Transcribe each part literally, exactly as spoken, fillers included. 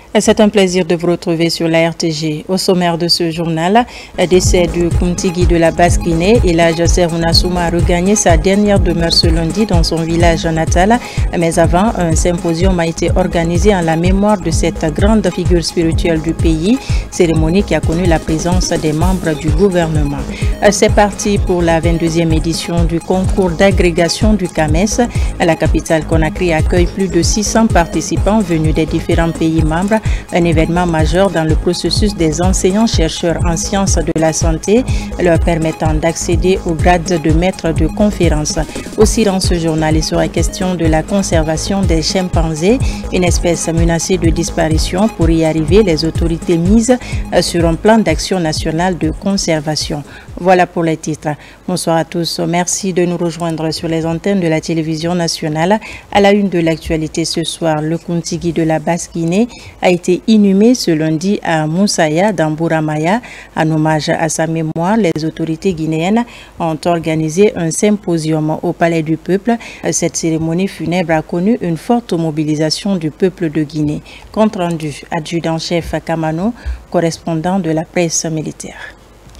C'est un plaisir de vous retrouver sur la R T G. Au sommaire de ce journal, décès du Kuntigi de la Basse-Guinée, Elhadji Serouna Souma a regagné sa dernière demeure ce lundi dans son village natal. Mais avant, un symposium a été organisé en la mémoire de cette grande figure spirituelle du pays, cérémonie qui a connu la présence des membres du gouvernement. C'est parti pour la vingt-deuxième édition du concours d'agrégation du CAMES. La capitale Conakry accueille plus de six cents participants venus des différents pays membres. Un événement majeur dans le processus des enseignants-chercheurs en sciences de la santé, leur permettant d'accéder au grade de maître de conférence. Aussi dans ce journal, il sera question de la conservation des chimpanzés, une espèce menacée de disparition. Pour y arriver, les autorités misent sur un plan d'action national de conservation. Voilà pour les titres. Bonsoir à tous. Merci de nous rejoindre sur les antennes de la télévision nationale. À la une de l'actualité ce soir, le Kuntigi de la Basse-Guinée a été inhumé ce lundi à Moussaya, dans Bouramaya. En hommage à sa mémoire, les autorités guinéennes ont organisé un symposium au Palais du Peuple. Cette cérémonie funèbre a connu une forte mobilisation du peuple de Guinée. Compte rendu, adjudant-chef Kamano, correspondant de la presse militaire.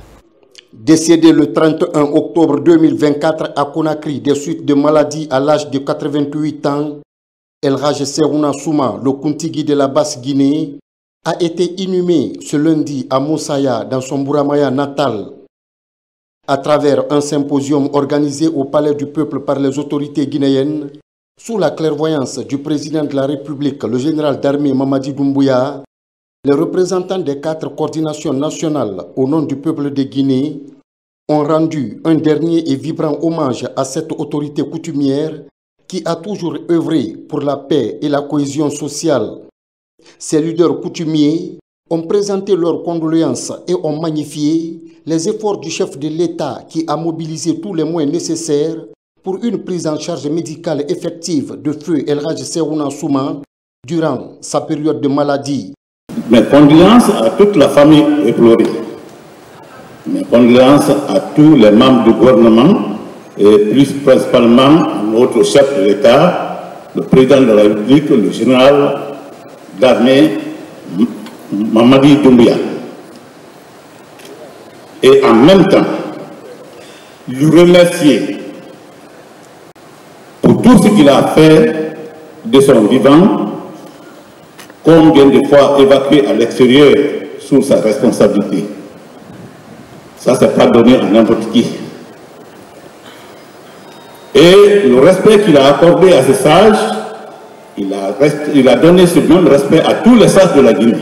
Décédé le trente et un octobre deux mille vingt-quatre à Conakry des suites de maladie à l'âge de quatre-vingt-huit ans, Elhadji Serouna Souma, le Kuntigi de la Basse-Guinée, a été inhumé ce lundi à Moussaya, dans son Bouramaya natal, à travers un symposium organisé au Palais du Peuple par les autorités guinéennes, sous la clairvoyance du président de la République, le général d'armée Mamadi Doumbouya. Les représentants des quatre coordinations nationales au nom du peuple de Guinée ont rendu un dernier et vibrant hommage à cette autorité coutumière qui a toujours œuvré pour la paix et la cohésion sociale. Ces leaders coutumiers ont présenté leurs condoléances et ont magnifié les efforts du chef de l'État qui a mobilisé tous les moyens nécessaires pour une prise en charge médicale effective de feu Elhadji Serouna Souma durant sa période de maladie. Mes condoléances à toute la famille éplorée. Mes condoléances à tous les membres du gouvernement et plus principalement notre chef de l'État, le président de la République, le général d'armée Mamadi Doumbouya. Et en même temps, lui remercier pour tout ce qu'il a fait de son vivant. Combien de fois évacué à l'extérieur sous sa responsabilité. Ça, c'est pas donné à n'importe qui. Et le respect qu'il a accordé à ces sages, il a, il a donné ce même respect à tous les sages de la Guinée.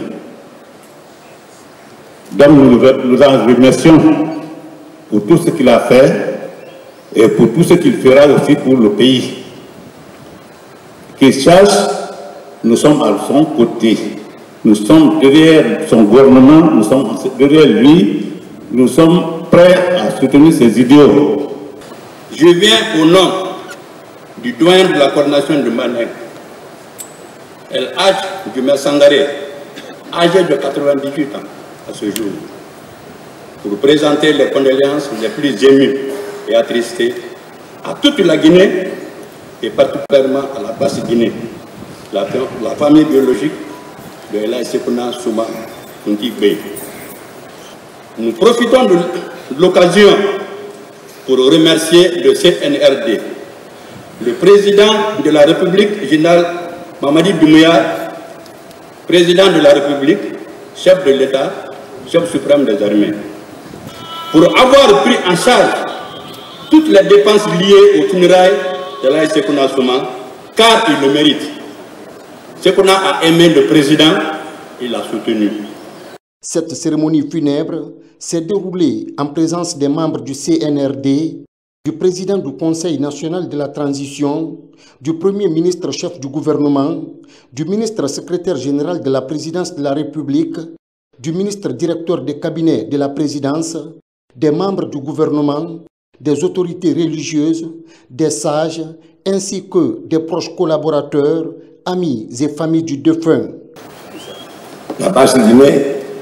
Donc nous nous en remercions pour tout ce qu'il a fait et pour tout ce qu'il fera aussi pour le pays. Qu'il sache, nous sommes à son côté, nous sommes derrière son gouvernement, nous sommes derrière lui, nous sommes prêts à soutenir ses idéaux. Je viens au nom du doyen de la coordination de Manek, Elhadji Djumé Sangaré, âgé de quatre-vingt-dix-huit ans à ce jour, pour présenter les condoléances les plus émues et attristées à toute la Guinée et particulièrement à la Basse-Guinée. La, la famille biologique de Elhadji Serouna Souma Kuntigi. Nous profitons de l'occasion pour remercier le C N R D, le président de la République, général Mamadi Doumbouya, président de la République, chef de l'État, chef suprême des armées, pour avoir pris en charge toutes les dépenses liées au funérailles d'Elhadji Serouna Souma, car il le mérite. Ce qu'on a aimé le président, il l'a soutenu. Cette cérémonie funèbre s'est déroulée en présence des membres du C N R D, du président du Conseil national de la transition, du premier ministre chef du gouvernement, du ministre secrétaire général de la présidence de la République, du ministre directeur des cabinets de la présidence, des membres du gouvernement, des autorités religieuses, des sages, ainsi que des proches collaborateurs, amis et familles du défunt. La Basse-Guinée,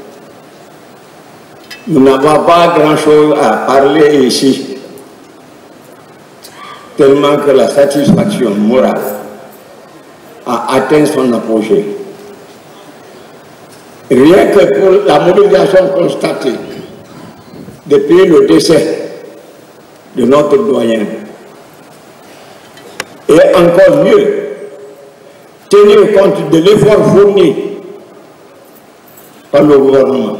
nous n'avons pas grand-chose à parler ici, tellement que la satisfaction morale a atteint son apogée. Rien que pour la mobilisation constatée depuis le décès de notre doyen, et encore mieux, tenir compte de l'effort fourni par le gouvernement,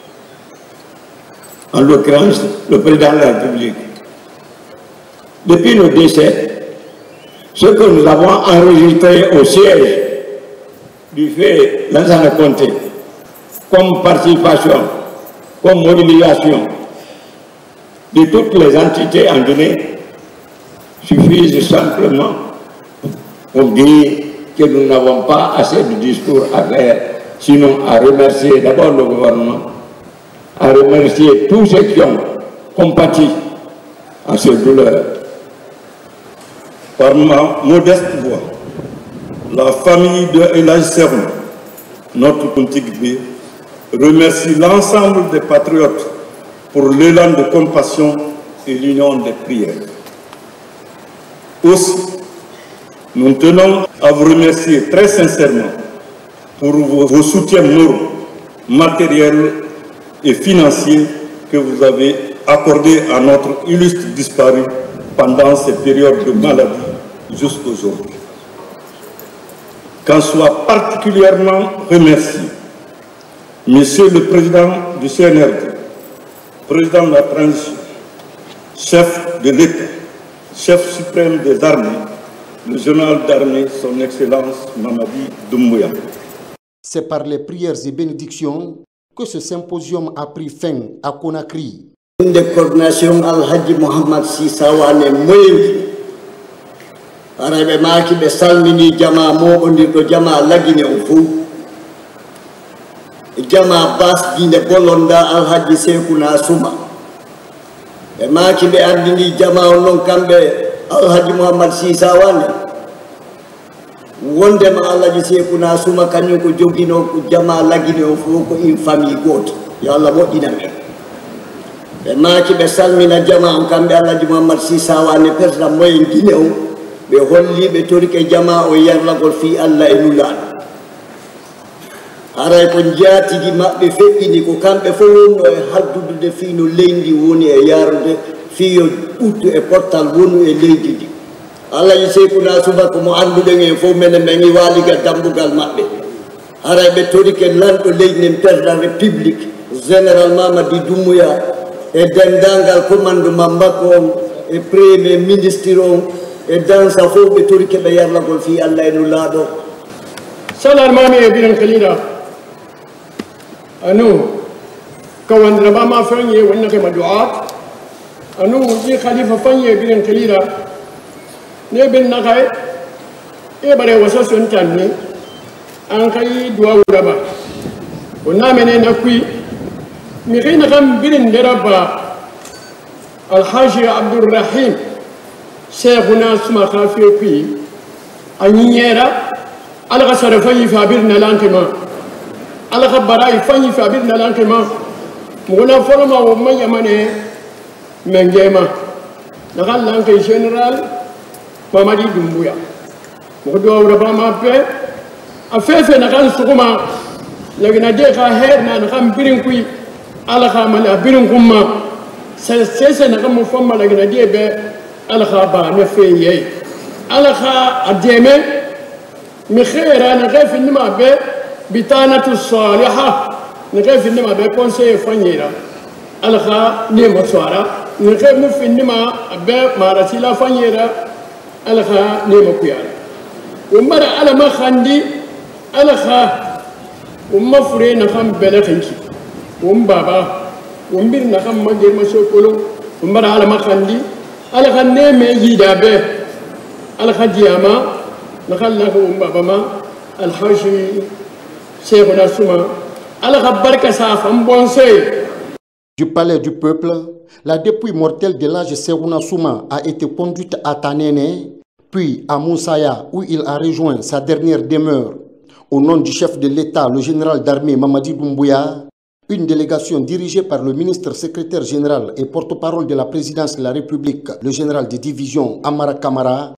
en l'occurrence le président de la République. Depuis le décès, ce que nous avons enregistré au siège du fait Lansana Conté, comme participation, comme mobilisation de toutes les entités en Guinée, suffisent simplement pour dire que nous n'avons pas assez de discours à faire, sinon à remercier d'abord le gouvernement, à remercier tous ceux qui ont compati à cette douleur. Par ma modeste voix, la famille de El Hadji Serrou, notre Kontigi, remercie l'ensemble des patriotes pour l'élan de compassion et l'union des prières. Aussi, nous tenons à vous remercier très sincèrement pour vos, vos soutiens moraux, matériels et financiers que vous avez accordés à notre illustre disparu pendant cette période de maladie jusqu'aujourd'hui. Qu'en soit particulièrement remercié Monsieur le Président du C N R D, Président de la Transition, chef de l'État, chef suprême des armées, le général d'armée, son Excellence Mamadi Doumbouya. C'est par les prières et bénédictions que ce symposium a pris fin à Conakry. Une des coordinations Al-Hadji Mohamed Sissawane Moyevi, Arabe Maki be salmini jama mo ondir ko jama lagine o fu, jama bas dine bolonda Al-Hadji Sekuna Suma, e maki be andini jama o non kambe Al-Hadji Mohamed Sissawane, wonde ma Al-Hadji Sekuna Suma kanyu ko jogino ko jama lagine o fu ko in famille goto, ya Allah mo diname. E maki be salmina jama on kambe Al-Hadji Mohamed Sissawane président moyen Guinée o be holli be torike jama o yarlagol fi Allah e nulaɗo aray ko jaatigi maɓɓe feƴƴini ko kamɓe fof wonno e haddude fi no leydi woni e yarude fi yo ɓuttu e pottal wonu e leydi ndi Alhaji Sekuna Suma ko mo annduɗen en fof minen ɓe ngi waaliga dambugal maɓɓe aray ɓe torike lanɗo leydi nden président république général Mamadi Doumbouya e dendangal commandement makko on e premier ministre on e dansa fof ɓe torike ɓe yarlagol fi Allah e nulaɗo salar mami e biran kalira anu kawandira bama fanye wonna ke maduat anu ji khalifa fanye biran kalira ne bin nakai e bare wasa son tanni an kai duwa wuraba wonna mene nakui mi khina kam birin deraba alhaji abdurrahim Cheikhuna Suma Khafiye kui anyera alaka sarafanyi fabirna lankema alaka barai fanyi fabirna lankema mugona forma wo manya mane mengema nakal lanke general Mamadi Doumbouya mugo awra ma pe afefe nakal sukuma lagina de ka herna nakam birin kui alaka mala birin kumma sese nakam mo famma lagina de be alakha nefeye alakha ademe مخيرا نغيف إنما به بطانة الصالحة نغيف إنما به كونسي فنيرا ألخا نيمة صارا نغيف نف إنما به مارسيلا فنيرا ألخا نيمة كيالا ومرا على ما خاندي ألخا وما فري نخم بلخنكي وم بابا ومبير نخم مجير مسوكولو ومرا على ما خاندي ألخا نيمة يدا به ألخا جياما نخلّه بابا الحاجي Cheikhuna Suma Allah barka sa fam bonsé. Du palais du peuple, la dépouille mortelle de l'âge Cheikhuna Suma a été conduite à Tanene, puis à Moussaya où il a rejoint sa dernière demeure. Au nom du chef de l'État, le général d'armée Mamadi Doumbouya, une délégation dirigée par le ministre secrétaire général et porte-parole de la présidence de la République, le général de division Amara Kamara,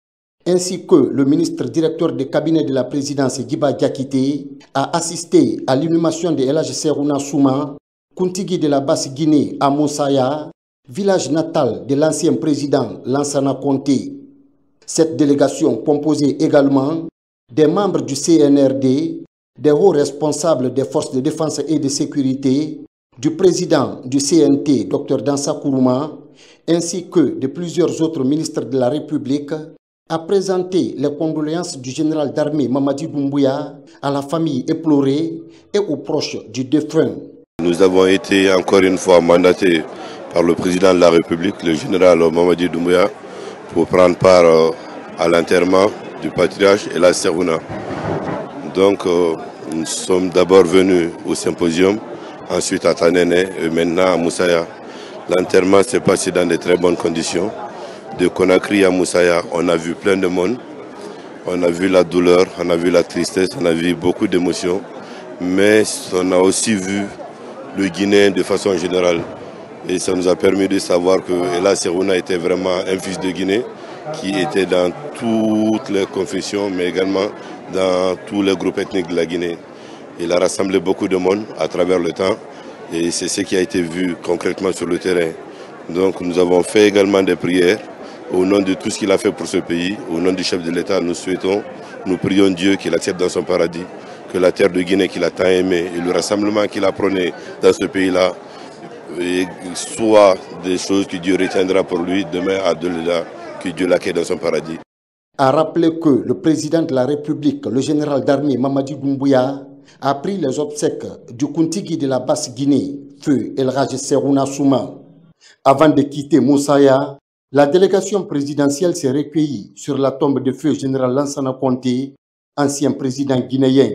ainsi que le ministre directeur du cabinet de la présidence Giba Diakité, a assisté à l'inhumation de El Hadj Serouna Souma, Kuntigi de la Basse-Guinée à Moussaya, village natal de l'ancien président Lansana Conté. Cette délégation composait également des membres du C N R D, des hauts responsables des forces de défense et de sécurité, du président du C N T, Dr Dansa Kourouma, ainsi que de plusieurs autres ministres de la République, a présenté les condoléances du général d'armée Mamadi Doumbouya à la famille éplorée et aux proches du défunt. Nous avons été encore une fois mandatés par le président de la République, le général Mamadi Doumbouya, pour prendre part à l'enterrement du patriarche El Hadj Serouna. Donc euh, nous sommes d'abord venus au symposium, ensuite à Tanene et maintenant à Moussaya. L'enterrement s'est passé dans de très bonnes conditions. De Conakry à Moussaya, on a vu plein de monde. On a vu la douleur, on a vu la tristesse, on a vu beaucoup d'émotions. Mais on a aussi vu le Guinéen de façon générale. Et ça nous a permis de savoir que El Hadj Serouna était vraiment un fils de Guinée qui était dans toutes les confessions, mais également dans tous les groupes ethniques de la Guinée. Il a rassemblé beaucoup de monde à travers le temps et c'est ce qui a été vu concrètement sur le terrain. Donc nous avons fait également des prières au nom de tout ce qu'il a fait pour ce pays, au nom du chef de l'État. Nous souhaitons, nous prions Dieu qu'il accepte dans son paradis, que la terre de Guinée qu'il a tant aimée et le rassemblement qu'il a prôné dans ce pays-là soit des choses que Dieu retiendra pour lui demain à Delila, que Dieu l'accueille dans son paradis. A rappelé que le président de la République, le général d'armée Mamadi Doumbouya, a pris les obsèques du Kuntigi de la Basse-Guinée, feu El Hadj Serouna Souma. Avant de quitter Moussaya, la délégation présidentielle s'est recueillie sur la tombe de feu général Lansana Conté, ancien président guinéen.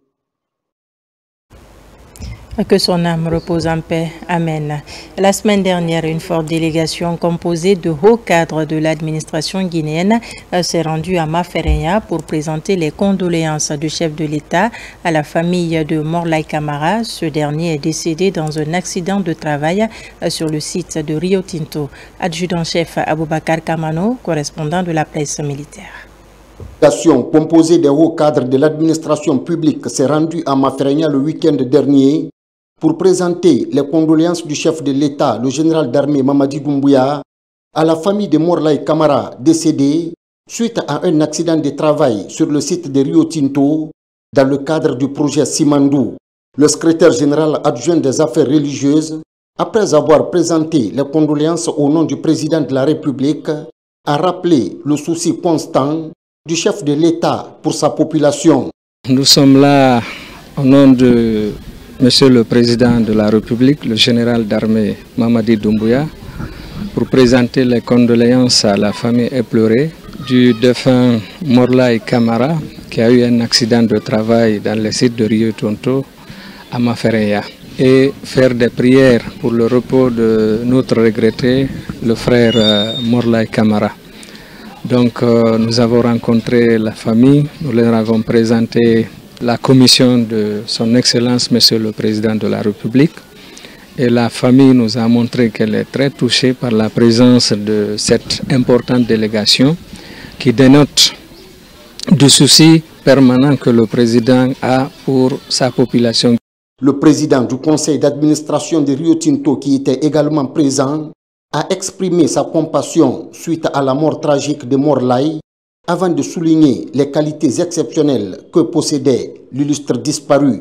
Que son âme repose en paix. Amen. La semaine dernière, une forte délégation composée de hauts cadres de l'administration guinéenne s'est rendue à Mafereya pour présenter les condoléances du chef de l'État à la famille de Morlaye Camara. Ce dernier est décédé dans un accident de travail sur le site de Rio Tinto. Adjudant-chef Aboubakar Kamano, correspondant de la presse militaire. La délégation composée des hauts cadres de l'administration publique s'est rendue à Mafereya le week-end dernier pour présenter les condoléances du chef de l'État, le général d'armée Mamadi Doumbouya, à la famille de Morlaye Camara, décédé suite à un accident de travail sur le site de Rio Tinto dans le cadre du projet Simandou. Le secrétaire général adjoint des affaires religieuses, après avoir présenté les condoléances au nom du président de la République, a rappelé le souci constant du chef de l'État pour sa population. Nous sommes là au nom de Monsieur le Président de la République, le général d'armée Mamadi Doumbouya, pour présenter les condoléances à la famille éplorée du défunt Morlaye Camara, qui a eu un accident de travail dans le site de Rio Tinto à Mafereya, et faire des prières pour le repos de notre regretté, le frère euh, Morlaye Camara. Donc euh, nous avons rencontré la famille, nous leur avons présenté la commission de son Excellence, Monsieur le Président de la République. Et la famille nous a montré qu'elle est très touchée par la présence de cette importante délégation qui dénote du souci permanent que le Président a pour sa population. Le président du conseil d'administration de Rio Tinto, qui était également présent, a exprimé sa compassion suite à la mort tragique de Morlaye, avant de souligner les qualités exceptionnelles que possédait l'illustre disparu.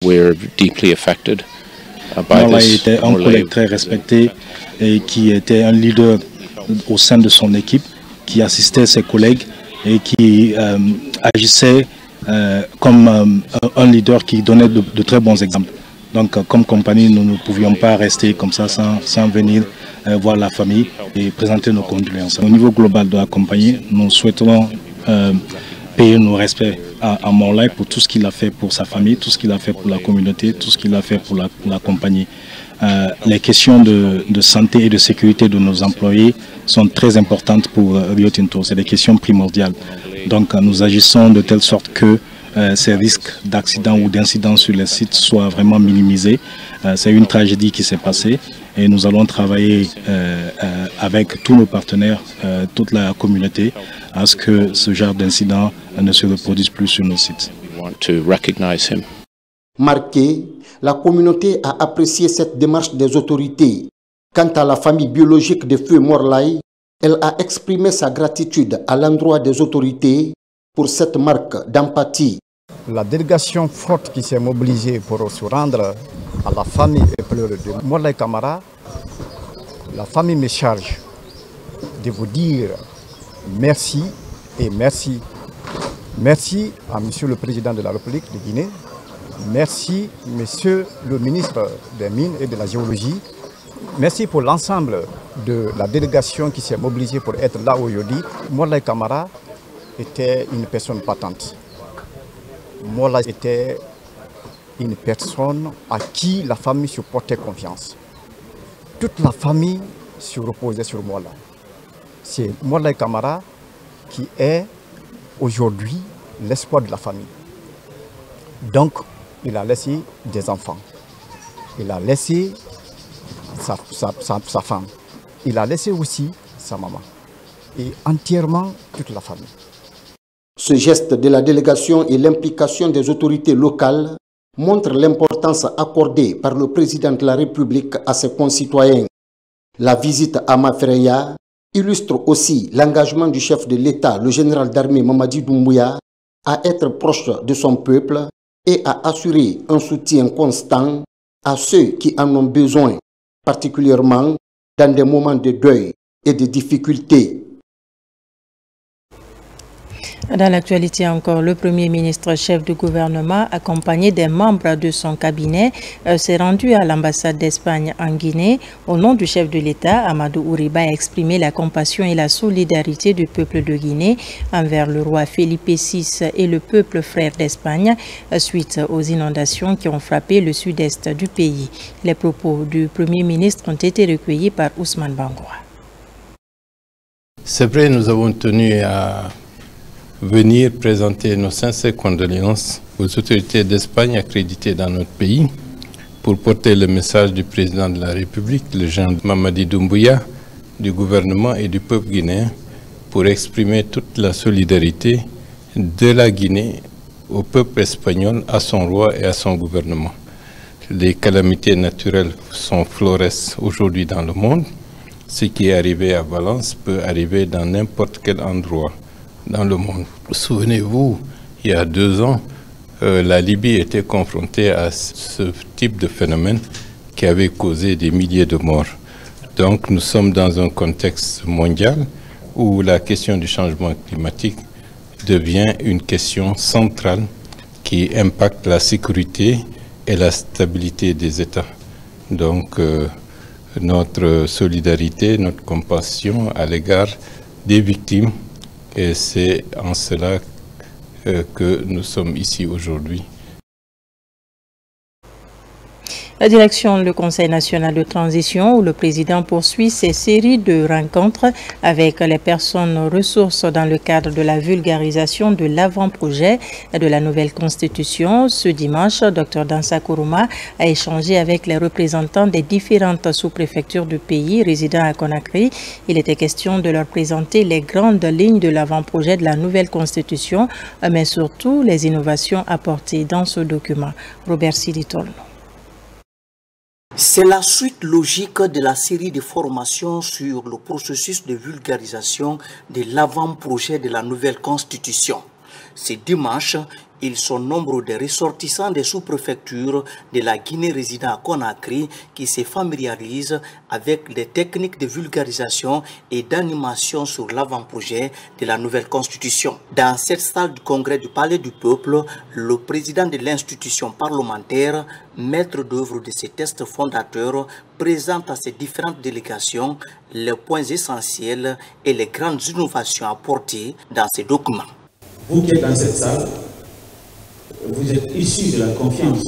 Morlaye était un collègue très respecté et qui était un leader au sein de son équipe, qui assistait ses collègues et qui euh, agissait euh, comme euh, un leader qui donnait de, de très bons exemples. Donc, comme compagnie, nous ne pouvions pas rester comme ça sans, sans venir euh, voir la famille et présenter nos condoléances. Au niveau global de la compagnie, nous souhaitons euh, payer nos respects à, à Morlaye pour tout ce qu'il a fait pour sa famille, tout ce qu'il a fait pour la communauté, tout ce qu'il a fait pour la, pour la compagnie. Euh, les questions de, de santé et de sécurité de nos employés sont très importantes pour euh, Rio Tinto. C'est des questions primordiales. Donc, euh, nous agissons de telle sorte que Euh, ces risques d'accidents ou d'incidents sur les sites soient vraiment minimisés. Euh, c'est une tragédie qui s'est passée et nous allons travailler euh, euh, avec tous nos partenaires, euh, toute la communauté, à ce que ce genre d'incident ne se reproduise plus sur nos sites. Marqué, la communauté a apprécié cette démarche des autorités. Quant à la famille biologique de Feu Morlaye, elle a exprimé sa gratitude à l'endroit des autorités pour cette marque d'empathie. La délégation forte qui s'est mobilisée pour se rendre à la famille éplorée de Morlaye Camara, la famille me charge de vous dire merci et merci. Merci à Monsieur le Président de la République de Guinée, merci Monsieur le Ministre des Mines et de la Géologie, merci pour l'ensemble de la délégation qui s'est mobilisée pour être là aujourd'hui. Morlaye Camara était une personne patente. Morlaye était une personne à qui la famille se portait confiance. Toute la famille se reposait sur Morlaye. C'est Morlaye Camara qui est aujourd'hui l'espoir de la famille. Donc, il a laissé des enfants. Il a laissé sa, sa, sa, sa femme. Il a laissé aussi sa maman. Et entièrement toute la famille. Ce geste de la délégation et l'implication des autorités locales montrent l'importance accordée par le président de la République à ses concitoyens. La visite à Mafraya illustre aussi l'engagement du chef de l'État, le général d'armée Mamadi Doumbouya, à être proche de son peuple et à assurer un soutien constant à ceux qui en ont besoin, particulièrement dans des moments de deuil et de difficultés. Dans l'actualité encore, le Premier ministre chef du gouvernement, accompagné des membres de son cabinet, euh, s'est rendu à l'ambassade d'Espagne en Guinée. Au nom du chef de l'État, Amadou Ouriba a exprimé la compassion et la solidarité du peuple de Guinée envers le roi Felipe six et le peuple frère d'Espagne euh, suite aux inondations qui ont frappé le sud-est du pays. Les propos du Premier ministre ont été recueillis par Ousmane Bangoua. C'est vrai, nous avons tenu à venir présenter nos sincères condoléances aux autorités d'Espagne accréditées dans notre pays pour porter le message du président de la République, le général Mamadi Doumbouya, du gouvernement et du peuple guinéen pour exprimer toute la solidarité de la Guinée au peuple espagnol, à son roi et à son gouvernement. Les calamités naturelles sont florès aujourd'hui dans le monde. Ce qui est arrivé à Valence peut arriver dans n'importe quel endroit dans le monde. Souvenez-vous, il y a deux ans, euh, la Libye était confrontée à ce type de phénomène qui avait causé des milliers de morts. Donc nous sommes dans un contexte mondial où la question du changement climatique devient une question centrale qui impacte la sécurité et la stabilité des États. Donc euh, notre solidarité, notre compassion à l'égard des victimes, et c'est en cela euh, que nous sommes ici aujourd'hui. La direction du Conseil national de transition où le président poursuit ses séries de rencontres avec les personnes ressources dans le cadre de la vulgarisation de l'avant-projet de la nouvelle constitution. Ce dimanche, Dr Dansa Kourouma a échangé avec les représentants des différentes sous-préfectures du pays résidant à Conakry. Il était question de leur présenter les grandes lignes de l'avant-projet de la nouvelle constitution, mais surtout les innovations apportées dans ce document. Robert Siditolno. C'est la suite logique de la série de formations sur le processus de vulgarisation de l'avant-projet de la nouvelle constitution. Ce dimanche, ils sont nombreux des ressortissants des sous-préfectures de la Guinée résidant à Conakry qui se familiarisent avec les techniques de vulgarisation et d'animation sur l'avant-projet de la nouvelle constitution. Dans cette salle du congrès du Palais du Peuple, le président de l'institution parlementaire, maître d'œuvre de ces tests fondateurs, présente à ces différentes délégations les points essentiels et les grandes innovations apportées dans ces documents. Vous qui êtes dans cette salle, vous êtes issus de la confiance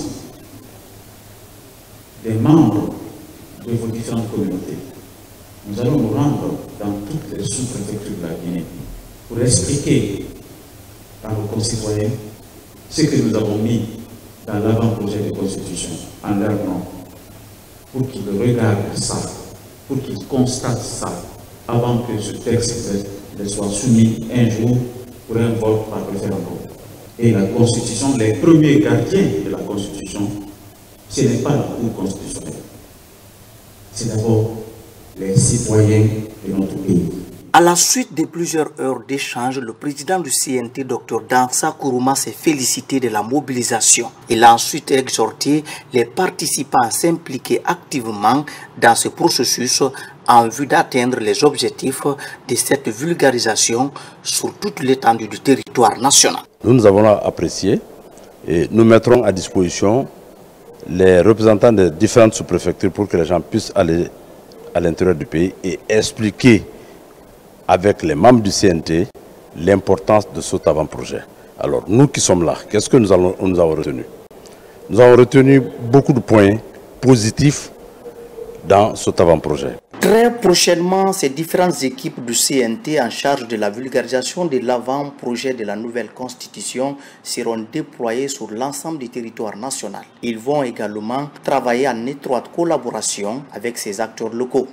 des membres de vos différentes communautés. Nous allons nous rendre dans toutes les sous-préfectures de la Guinée pour expliquer à nos concitoyens ce que nous avons mis dans l'avant-projet de constitution en leur nom. pour qu'ils regardent ça, pour qu'ils constatent ça, avant que ce texte ne soit soumis un jour pour un vote par référendum. Et la Constitution, les premiers gardiens de la Constitution, ce n'est pas la Cour constitutionnelle. C'est d'abord les citoyens de notre pays. À la suite de plusieurs heures d'échange, le président du C N T, Dr Dansa Kourouma, s'est félicité de la mobilisation. Il a ensuite exhorté les participants à s'impliquer activement dans ce processus en vue d'atteindre les objectifs de cette vulgarisation sur toute l'étendue du territoire national. Nous, nous avons apprécié et nous mettrons à disposition les représentants des différentes sous-préfectures pour que les gens puissent aller à l'intérieur du pays et expliquer avec les membres du C N T l'importance de cet avant-projet. Alors nous qui sommes là, qu'est-ce que nous, allons, nous avons retenu? Nous avons retenu beaucoup de points positifs dans cet avant-projet. Très prochainement, ces différentes équipes du C N T en charge de la vulgarisation de l'avant-projet de la nouvelle constitution seront déployées sur l'ensemble du territoire national. Ils vont également travailler en étroite collaboration avec ces acteurs locaux.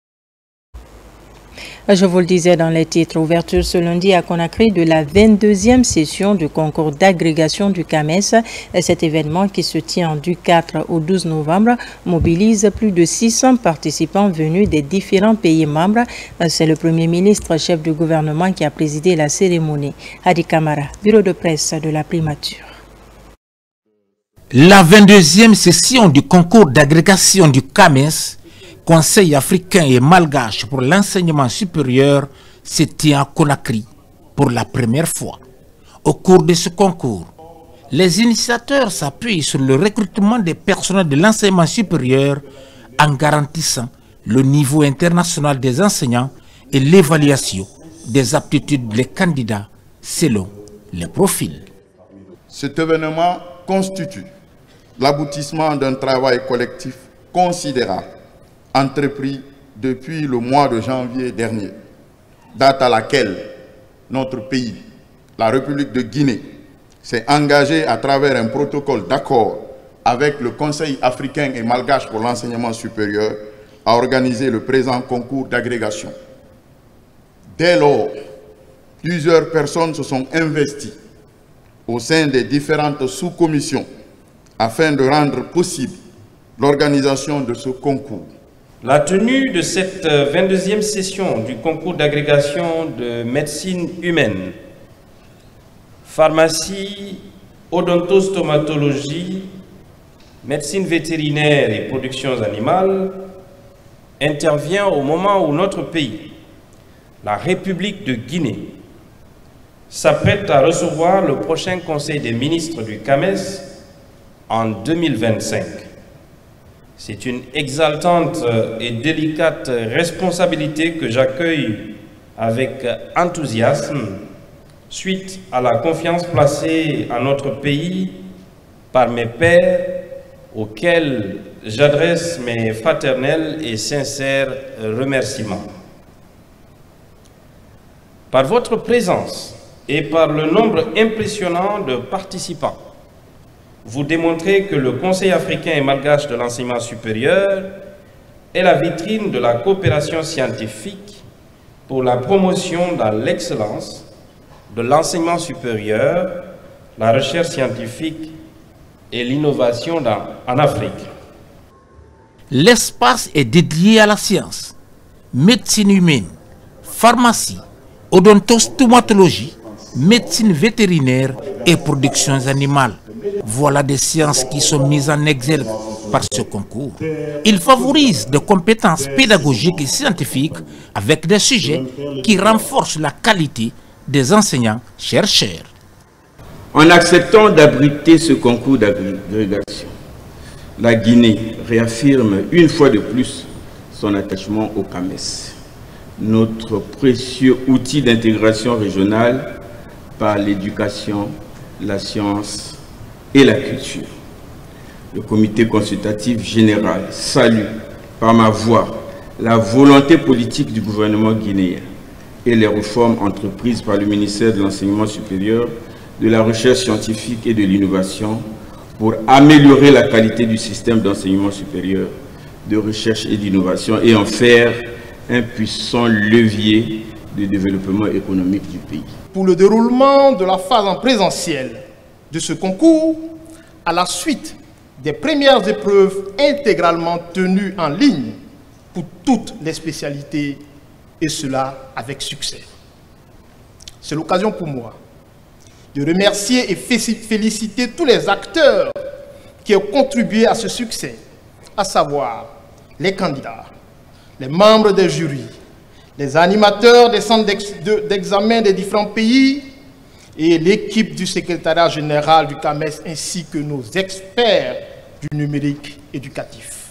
Je vous le disais dans les titres, ouverture ce lundi à Conakry de la vingt-deuxième session du concours d'agrégation du C A M E S. Cet événement qui se tient du quatre au douze novembre mobilise plus de six cents participants venus des différents pays membres. C'est le Premier ministre, chef du gouvernement, qui a présidé la cérémonie. Hadi Kamara, bureau de presse de la primature. La vingt-deuxième session du concours d'agrégation du C A M E S, Conseil africain et malgache pour l'enseignement supérieur, se tient à Conakry pour la première fois. Au cours de ce concours, les initiateurs s'appuient sur le recrutement des personnels de l'enseignement supérieur en garantissant le niveau international des enseignants et l'évaluation des aptitudes des candidats selon les profils. Cet événement constitue l'aboutissement d'un travail collectif considérable entrepris depuis le mois de janvier dernier, date à laquelle notre pays, la République de Guinée, s'est engagé à travers un protocole d'accord avec le Conseil africain et malgache pour l'enseignement supérieur à organiser le présent concours d'agrégation. Dès lors, plusieurs personnes se sont investies au sein des différentes sous-commissions afin de rendre possible l'organisation de ce concours. La tenue de cette vingt-deuxième session du concours d'agrégation de médecine humaine, pharmacie, odontostomatologie, médecine vétérinaire et productions animales intervient au moment où notre pays, la République de Guinée, s'apprête à recevoir le prochain Conseil des ministres du C A M E S en deux mille vingt-cinq. C'est une exaltante et délicate responsabilité que j'accueille avec enthousiasme suite à la confiance placée à notre pays par mes pairs auxquels j'adresse mes fraternels et sincères remerciements. Par votre présence et par le nombre impressionnant de participants, vous démontrez que le Conseil africain et malgache de l'enseignement supérieur est la vitrine de la coopération scientifique pour la promotion dans l'excellence de l'enseignement supérieur, la recherche scientifique et l'innovation en Afrique. L'espace est dédié à la science, médecine humaine, pharmacie, odontostomatologie, médecine vétérinaire et productions animales. Voilà des sciences qui sont mises en exergue par ce concours. Il favorise des compétences pédagogiques et scientifiques avec des sujets qui renforcent la qualité des enseignants-chercheurs. En acceptant d'abriter ce concours d'agrégation, la Guinée réaffirme une fois de plus son attachement au C A M E S, notre précieux outil d'intégration régionale par l'éducation, la science et la culture. Le comité consultatif général salue par ma voix la volonté politique du gouvernement guinéen et les réformes entreprises par le ministère de l'Enseignement supérieur, de la Recherche scientifique et de l'innovation pour améliorer la qualité du système d'enseignement supérieur de recherche et d'innovation et en faire un puissant levier de développement économique du pays. Pour le déroulement de la phase en présentiel de ce concours, à la suite des premières épreuves intégralement tenues en ligne pour toutes les spécialités, et cela avec succès. C'est l'occasion pour moi de remercier et féliciter tous les acteurs qui ont contribué à ce succès, à savoir les candidats, les membres des jurys, les animateurs des centres d'examen des différents pays et l'équipe du secrétariat général du CAMES ainsi que nos experts du numérique éducatif.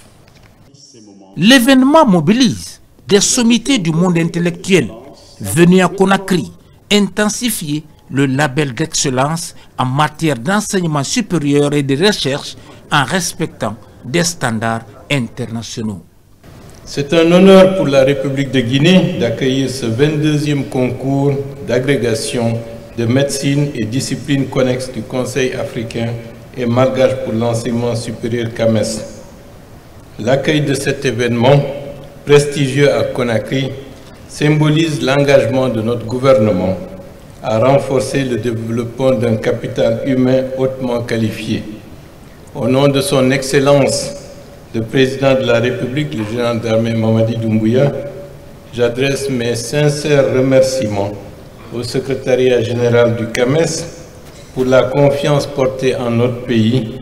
L'événement mobilise des sommités du monde intellectuel venus à Conakry intensifier le label d'excellence en matière d'enseignement supérieur et de recherche en respectant des standards internationaux. C'est un honneur pour la République de Guinée d'accueillir ce vingt-deuxième concours d'agrégation de médecine et disciplines connexes du Conseil africain et malgache pour l'enseignement supérieur CAMES. L'accueil de cet événement prestigieux à Conakry symbolise l'engagement de notre gouvernement à renforcer le développement d'un capital humain hautement qualifié. Au nom de son Excellence, le Président de la République, le général d'armée Mamadi Doumbouya, j'adresse mes sincères remerciements au secrétariat général du CAMES pour la confiance portée en notre pays,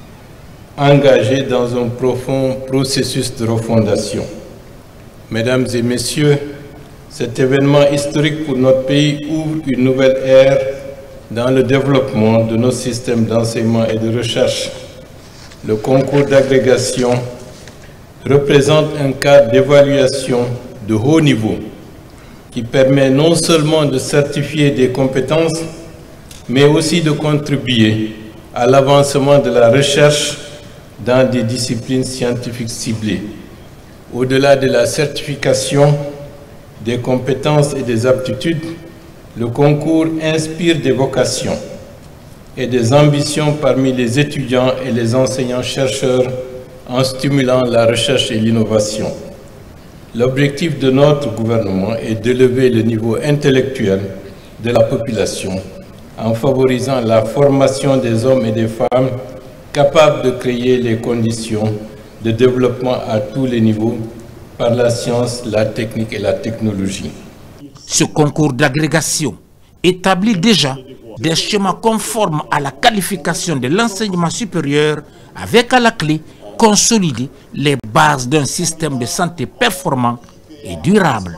engagé dans un profond processus de refondation. Mesdames et messieurs, cet événement historique pour notre pays ouvre une nouvelle ère dans le développement de nos systèmes d'enseignement et de recherche. Le concours d'agrégation représente un cadre d'évaluation de haut niveau qui permet non seulement de certifier des compétences, mais aussi de contribuer à l'avancement de la recherche dans des disciplines scientifiques ciblées. Au-delà de la certification des compétences et des aptitudes, le concours inspire des vocations et des ambitions parmi les étudiants et les enseignants-chercheurs en stimulant la recherche et l'innovation. L'objectif de notre gouvernement est d'élever le niveau intellectuel de la population en favorisant la formation des hommes et des femmes capables de créer les conditions de développement à tous les niveaux par la science, la technique et la technologie. Ce concours d'agrégation établit déjà des schémas conformes à la qualification de l'enseignement supérieur avec à la clé consolider les bases d'un système de santé performant et durable.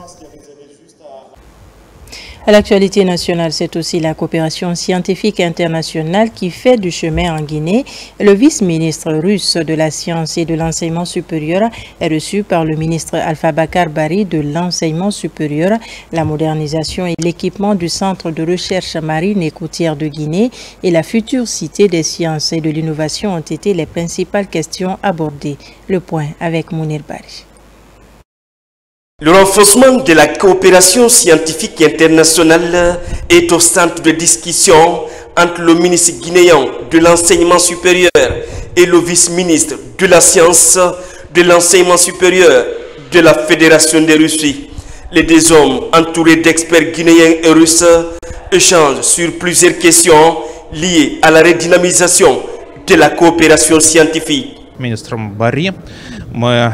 À l'actualité nationale, c'est aussi la coopération scientifique internationale qui fait du chemin en Guinée. Le vice-ministre russe de la science et de l'enseignement supérieur est reçu par le ministre Alpha Bakar Bari de l'enseignement supérieur. La modernisation et l'équipement du centre de recherche marine et côtière de Guinée et la future cité des sciences et de l'innovation ont été les principales questions abordées. Le point avec Mounir Bari. Le renforcement de la coopération scientifique internationale est au centre de discussion entre le ministre guinéen de l'enseignement supérieur et le vice-ministre de la science, de l'enseignement supérieur de la Fédération de Russie. Les deux hommes, entourés d'experts guinéens et russes, échangent sur plusieurs questions liées à la redynamisation de la coopération scientifique. Ministre Bari, мы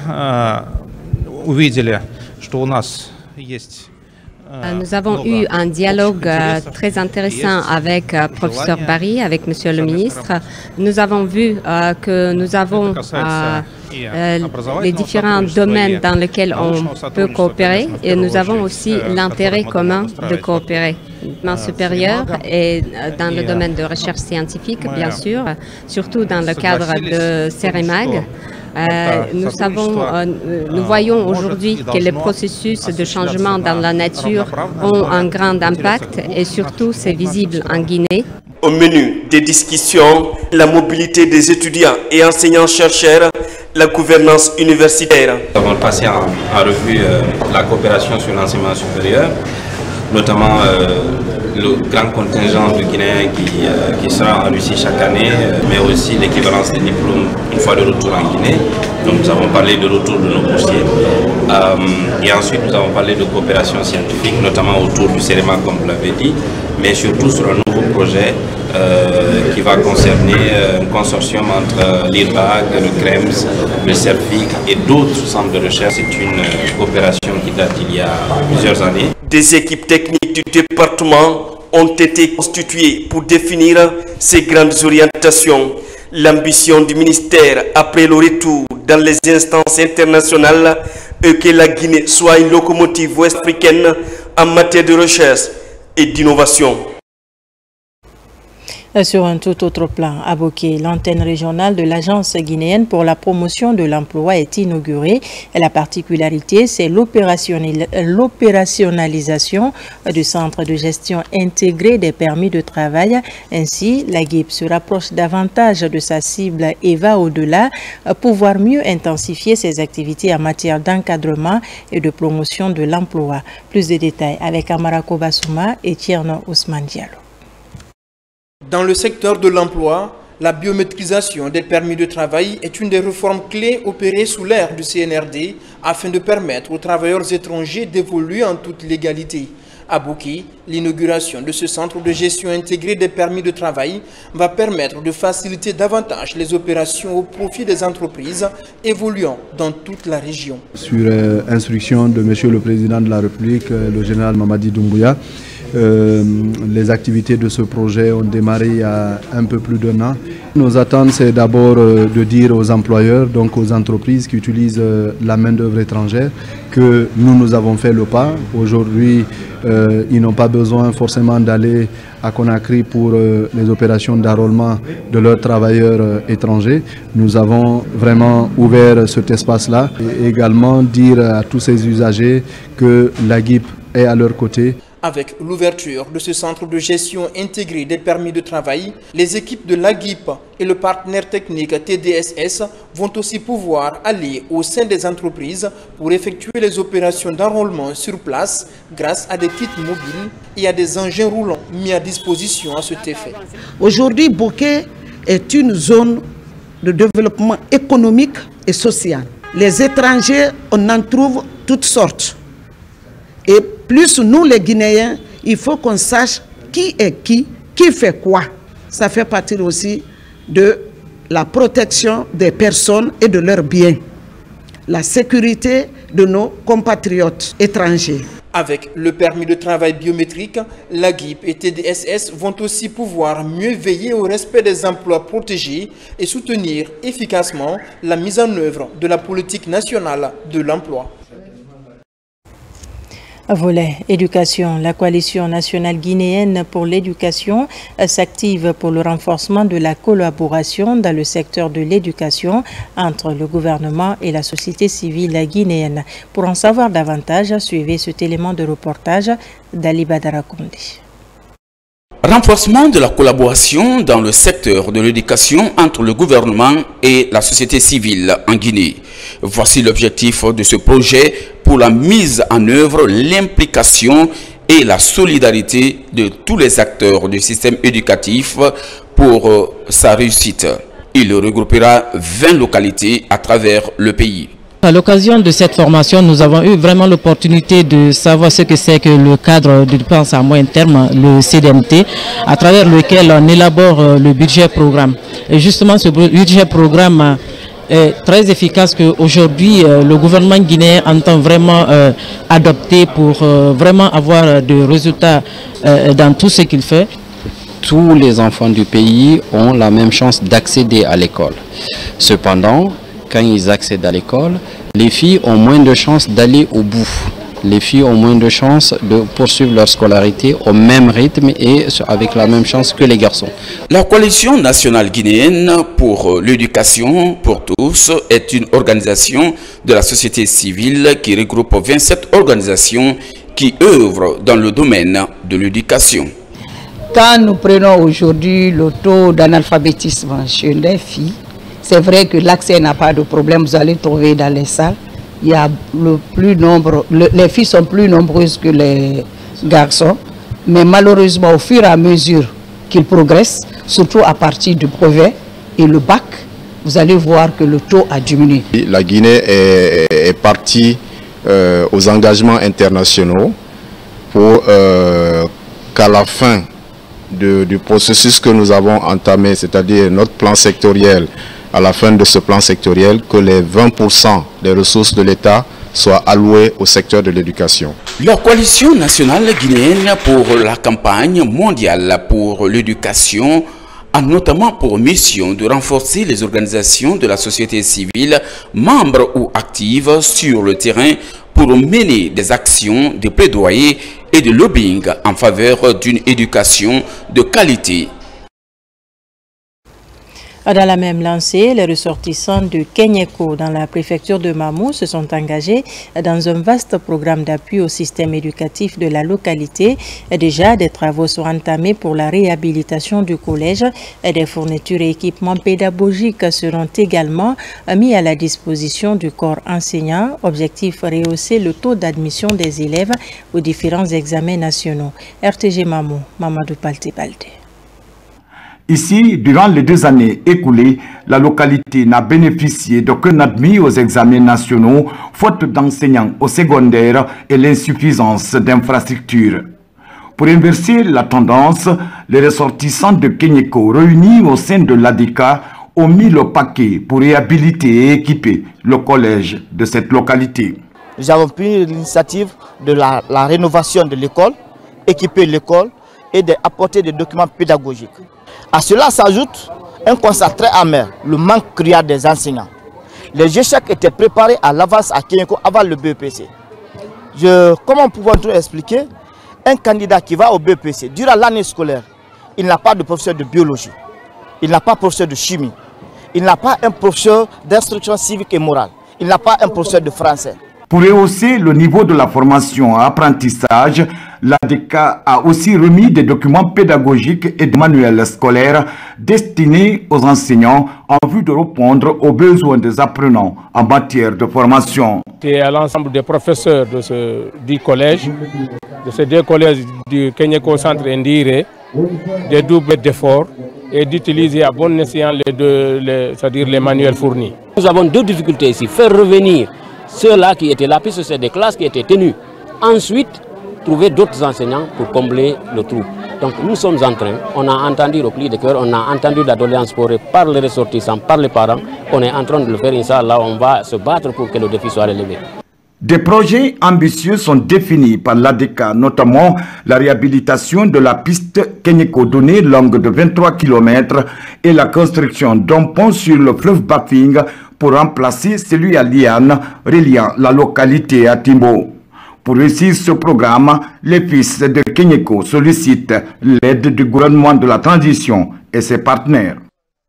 увидели, что у нас есть. Nous avons eu un dialogue euh, très intéressant avec le euh, professeur Bari, avec monsieur le ministre. Nous avons vu euh, que nous avavons euh, euh, les différents domaines dans lesquels on peut coopérer et nous avons aussi l'intérêt commun de coopérer. Le supérieur et dans le domaine de recherche scientifique, bien sûr, surtout dans le cadre de CEREMAG. Euh, nous savons, euh, nous voyons aujourd'hui que les processus de changement dans la nature ont un grand impact et surtout c'est visible en Guinée. Au menu des discussions, la mobilité des étudiants et enseignants-chercheurs, la gouvernance universitaire. Nous avons passé en, en revue euh, la coopération sur l'enseignement supérieur, notamment euh, le grand contingent de Guinéens qui, euh, qui sera en Russie chaque année, euh, mais aussi l'équivalence des diplômes une fois de retour en Guinée. Donc nous avons parlé de retour de nos boursiers. Euh, et ensuite nous avons parlé de coopération scientifique, notamment autour du CEREMA comme vous l'avez dit, mais surtout sur un nouveau projet euh, qui va concerner un consortium entre l'I R B A C, le CREMS, le CERFIC et d'autres centres de recherche. C'est une coopération qui date d'il y a plusieurs années. Des équipes techniques du département ont été constituées pour définir ces grandes orientations. L'ambition du ministère après le retour dans les instances internationales est que la Guinée soit une locomotive ouest-africaine en matière de recherche et d'innovation. Sur un tout autre plan, à Boké, l'antenne régionale de l'Agence guinéenne pour la promotion de l'emploi est inaugurée. La particularité, c'est l'opérationnalisation du centre de gestion intégré des permis de travail. Ainsi, la G I P se rapproche davantage de sa cible et va au-delà pour pouvoir mieux intensifier ses activités en matière d'encadrement et de promotion de l'emploi. Plus de détails avec Amara Kobasouma et Tierno Ousmane Diallo. Dans le secteur de l'emploi, la biométrisation des permis de travail est une des réformes clés opérées sous l'ère du C N R D afin de permettre aux travailleurs étrangers d'évoluer en toute légalité. À Boké, l'inauguration de ce centre de gestion intégrée des permis de travail va permettre de faciliter davantage les opérations au profit des entreprises évoluant dans toute la région. Sur euh, instruction de Monsieur le Président de la République, euh, le général Mamadi Doumbouya, Euh, les activités de ce projet ont démarré il y a un peu plus d'un an. Nos attentes, c'est d'abord euh, de dire aux employeurs, donc aux entreprises qui utilisent euh, la main-d'œuvre étrangère, que nous, nous avons fait le pas. Aujourd'hui, euh, ils n'ont pas besoin forcément d'aller à Conakry pour euh, les opérations d'enrôlement de leurs travailleurs euh, étrangers. Nous avons vraiment ouvert cet espace-là et également dire à tous ces usagers que la G I P est à leur côté. Avec l'ouverture de ce centre de gestion intégré des permis de travail, les équipes de la G I P et le partenaire technique T D S S vont aussi pouvoir aller au sein des entreprises pour effectuer les opérations d'enrôlement sur place grâce à des kits mobiles et à des engins roulants mis à disposition à cet effet. Aujourd'hui, Boké est une zone de développement économique et social. Les étrangers, on en trouve toutes sortes. Et plus nous les Guinéens, il faut qu'on sache qui est qui, qui fait quoi. Ça fait partie aussi de la protection des personnes et de leurs biens. La sécurité de nos compatriotes étrangers. Avec le permis de travail biométrique, la G I P et T D S S vont aussi pouvoir mieux veiller au respect des emplois protégés et soutenir efficacement la mise en œuvre de la politique nationale de l'emploi. Volet éducation. La coalition nationale guinéenne pour l'éducation s'active pour le renforcement de la collaboration dans le secteur de l'éducation entre le gouvernement et la société civile guinéenne. Pour en savoir davantage, suivez cet élément de reportage d'Ali Badara Kondi. Renforcement de la collaboration dans le secteur de l'éducation entre le gouvernement et la société civile en Guinée. Voici l'objectif de ce projet pour la mise en œuvre, l'implication et la solidarité de tous les acteurs du système éducatif pour euh, sa réussite. Il regroupera vingt localités à travers le pays. À l'occasion de cette formation, nous avons eu vraiment l'opportunité de savoir ce que c'est que le cadre de dépenses à moyen terme, le C D M T, à travers lequel on élabore le budget programme. Et justement, ce budget programme est très efficace qu'aujourd'hui, le gouvernement guinéen entend vraiment euh, adopter pour euh, vraiment avoir des résultats euh, dans tout ce qu'il fait. Tous les enfants du pays ont la même chance d'accéder à l'école. Cependant, quand ils accèdent à l'école, les filles ont moins de chances d'aller au bout. Les filles ont moins de chances de poursuivre leur scolarité au même rythme et avec la même chance que les garçons. La coalition nationale guinéenne pour l'éducation pour tous est une organisation de la société civile qui regroupe vingt-sept organisations qui œuvrent dans le domaine de l'éducation. Quand nous prenons aujourd'hui le taux d'analphabétisme chez les filles, c'est vrai que l'accès n'a pas de problème, vous allez trouver dans les salles. Il y a le plus nombre, le, les filles sont plus nombreuses que les garçons, mais malheureusement au fur et à mesure qu'ils progressent, surtout à partir du brevet et le bac, vous allez voir que le taux a diminué. La Guinée est, est partie euh, aux engagements internationaux pour euh, qu'à la fin de, du processus que nous avons entamé, c'est-à-dire notre plan sectoriel, à la fin de ce plan sectoriel, que les vingt pour cent des ressources de l'État soient allouées au secteur de l'éducation. La coalition nationale guinéenne pour la campagne mondiale pour l'éducation a notamment pour mission de renforcer les organisations de la société civile, membres ou actives sur le terrain pour mener des actions de plaidoyer et de lobbying en faveur d'une éducation de qualité. Dans la même lancée, les ressortissants de Kenyeko dans la préfecture de Mamou se sont engagés dans un vaste programme d'appui au système éducatif de la localité. Déjà, des travaux sont entamés pour la réhabilitation du collège et des fournitures et équipements pédagogiques seront également mis à la disposition du corps enseignant. Objectif, rehausser le taux d'admission des élèves aux différents examens nationaux. R T G Mamou, Mamadou Palté Palté. Ici, durant les deux années écoulées, la localité n'a bénéficié d'aucun admis aux examens nationaux, faute d'enseignants au secondaire et l'insuffisance d'infrastructures. Pour inverser la tendance, les ressortissants de Kenyeko réunis au sein de l'A D I C A ont mis le paquet pour réhabiliter et équiper le collège de cette localité. Nous avons pris l'initiative de la, la rénovation de l'école, équiper l'école et d'apporter des documents pédagogiques. À cela s'ajoute un constat très amer, le manque criard des enseignants. Les échecs étaient préparés à l'avance à Kenyeko avant le B E P C. Je, comment pouvons-nous expliquer? Un candidat qui va au B E P C, durant l'année scolaire, il n'a pas de professeur de biologie, il n'a pas de professeur de chimie, il n'a pas un professeur d'instruction civique et morale, il n'a pas un professeur de français. Pour rehausser le niveau de la formation et apprentissage, l'A D I C A a aussi remis des documents pédagogiques et des manuels scolaires destinés aux enseignants en vue de répondre aux besoins des apprenants en matière de formation. C'est à l'ensemble des professeurs de ce du collège, de ces deux collèges du Kenyeko Centre Ndire, de doubler d'efforts et d'utiliser à bon escient les deux, les, c'est-à-dire les manuels fournis. Nous avons deux difficultés ici. Faire revenir ceux-là qui étaient là, puisque c'est des classes qui étaient tenues. Ensuite, trouver d'autres enseignants pour combler le trou. Donc nous sommes en train, on a entendu le cri de cœur, on a entendu la doléance portée par les ressortissants, par les parents. On est en train de le faire, Inch'Allah, on va se battre pour que le défi soit relevé. Des projets ambitieux sont définis par l'A D I C A, notamment la réhabilitation de la piste Kenyeko-Doné longue de vingt-trois kilomètres et la construction d'un pont sur le fleuve Bafing pour remplacer celui à Liane reliant la localité à Timbo. Pour réussir ce programme, les fils de Kenyeko sollicitent l'aide du gouvernement de la transition et ses partenaires.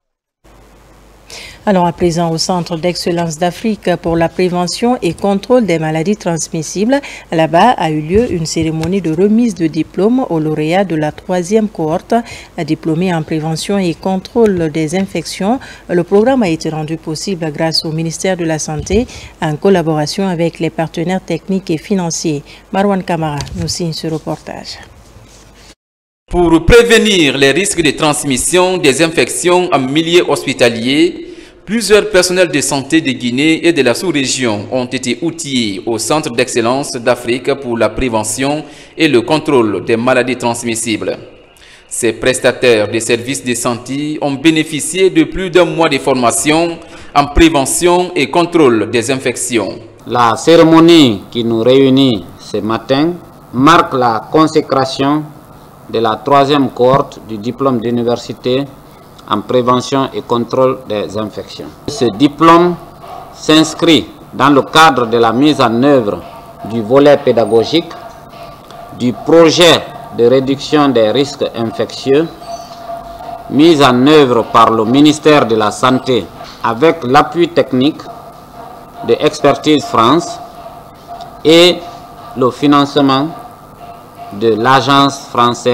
Alors à présent au Centre d'excellence d'Afrique pour la prévention et contrôle des maladies transmissibles, là-bas a eu lieu une cérémonie de remise de diplôme aux lauréats de la troisième cohorte diplômés en prévention et contrôle des infections. Le programme a été rendu possible grâce au ministère de la Santé en collaboration avec les partenaires techniques et financiers. Marwan Kamara nous signe ce reportage. Pour prévenir les risques de transmission des infections en milieu hospitalier, plusieurs personnels de santé de Guinée et de la sous-région ont été outillés au Centre d'excellence d'Afrique pour la prévention et le contrôle des maladies transmissibles. Ces prestataires de services de santé ont bénéficié de plus d'un mois de formation en prévention et contrôle des infections. La cérémonie qui nous réunit ce matin marque la consécration de la troisième cohorte du diplôme d'université en prévention et contrôle des infections. Ce diplôme s'inscrit dans le cadre de la mise en œuvre du volet pédagogique, du projet de réduction des risques infectieux, mis en œuvre par le ministère de la Santé avec l'appui technique de Expertise France et le financement de l'Agence française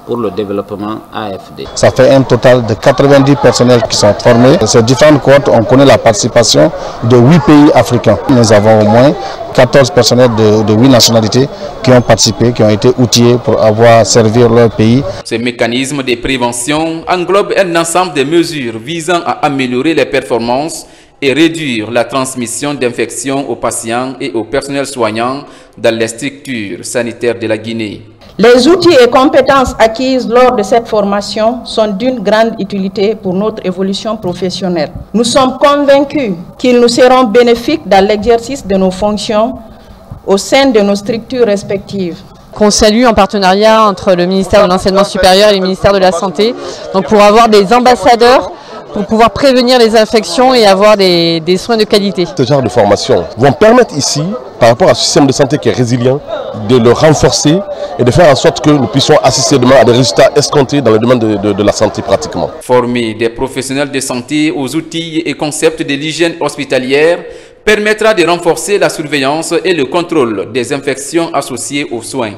pour le développement A F D. Ça fait un total de quatre-vingt-dix personnels qui sont formés. Ces différentes cohortes, on connaît la participation de huit pays africains. Nous avons au moins quatorze personnels de, de huit nationalités qui ont participé, qui ont été outillés pour avoir servir leur pays. Ce mécanisme de prévention englobe un ensemble de mesures visant à améliorer les performances et réduire la transmission d'infections aux patients et au personnel soignant dans les structures sanitaires de la Guinée. Les outils et compétences acquises lors de cette formation sont d'une grande utilité pour notre évolution professionnelle. Nous sommes convaincus qu'ils nous seront bénéfiques dans l'exercice de nos fonctions au sein de nos structures respectives. Qu'on salue en partenariat entre le ministère de l'Enseignement supérieur et le ministère de la Santé, donc pour avoir des ambassadeurs pour pouvoir prévenir les infections et avoir des, des soins de qualité. Ce genre de formation vont permettre ici, par rapport à ce système de santé qui est résilient, de le renforcer et de faire en sorte que nous puissions assister demain à des résultats escomptés dans le domaine de, de, de la santé pratiquement. Former des professionnels de santé aux outils et concepts de l'hygiène hospitalière permettra de renforcer la surveillance et le contrôle des infections associées aux soins.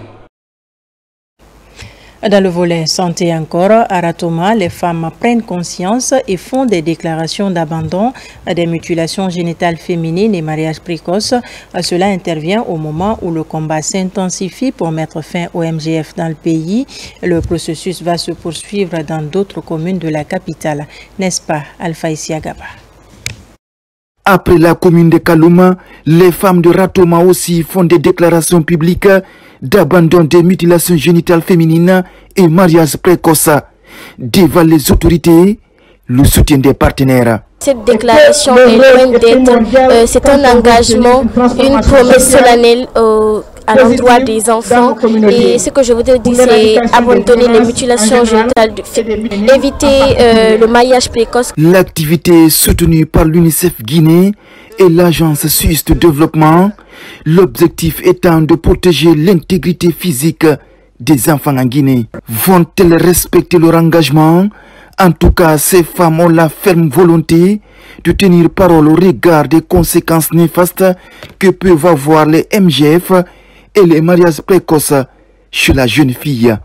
Dans le volet santé encore, à Ratoma, les femmes prennent conscience et font des déclarations d'abandon des mutilations génitales féminines et mariages précoces. Cela intervient au moment où le combat s'intensifie pour mettre fin au M G F dans le pays. Le processus va se poursuivre dans d'autres communes de la capitale, n'est-ce pas, Alpha Isiagaba? Après la commune de Kalouma, les femmes de Ratoma aussi font des déclarations publiques d'abandon des mutilations génitales féminines et mariages précoces. Devant les autorités, le soutien des partenaires. Cette déclaration est loin d'être, euh, c'est un engagement, une promesse solennelle euh, à l'endroit des enfants. Et ce que je voudrais dire, c'est abandonner les mutilations génitales, éviter euh, le mariage précoce. L'activité est soutenue par l'UNICEF Guinée et l'Agence suisse de développement, l'objectif étant de protéger l'intégrité physique des enfants en Guinée. Vont-elles respecter leur engagement? En tout cas, ces femmes ont la ferme volonté de tenir parole au regard des conséquences néfastes que peuvent avoir les M G F et les mariages précoces chez la jeune fille.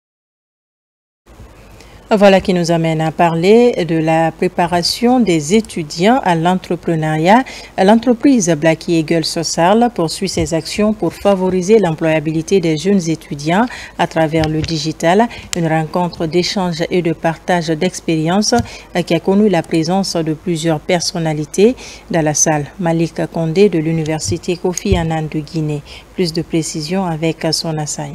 Voilà qui nous amène à parler de la préparation des étudiants à l'entrepreneuriat. L'entreprise Black Eagle Social poursuit ses actions pour favoriser l'employabilité des jeunes étudiants à travers le digital. Une rencontre d'échange et de partage d'expériences qui a connu la présence de plusieurs personnalités dans la salle. Malik Kondé de l'Université Kofi Annan de Guinée. Plus de précisions avec son assaillant.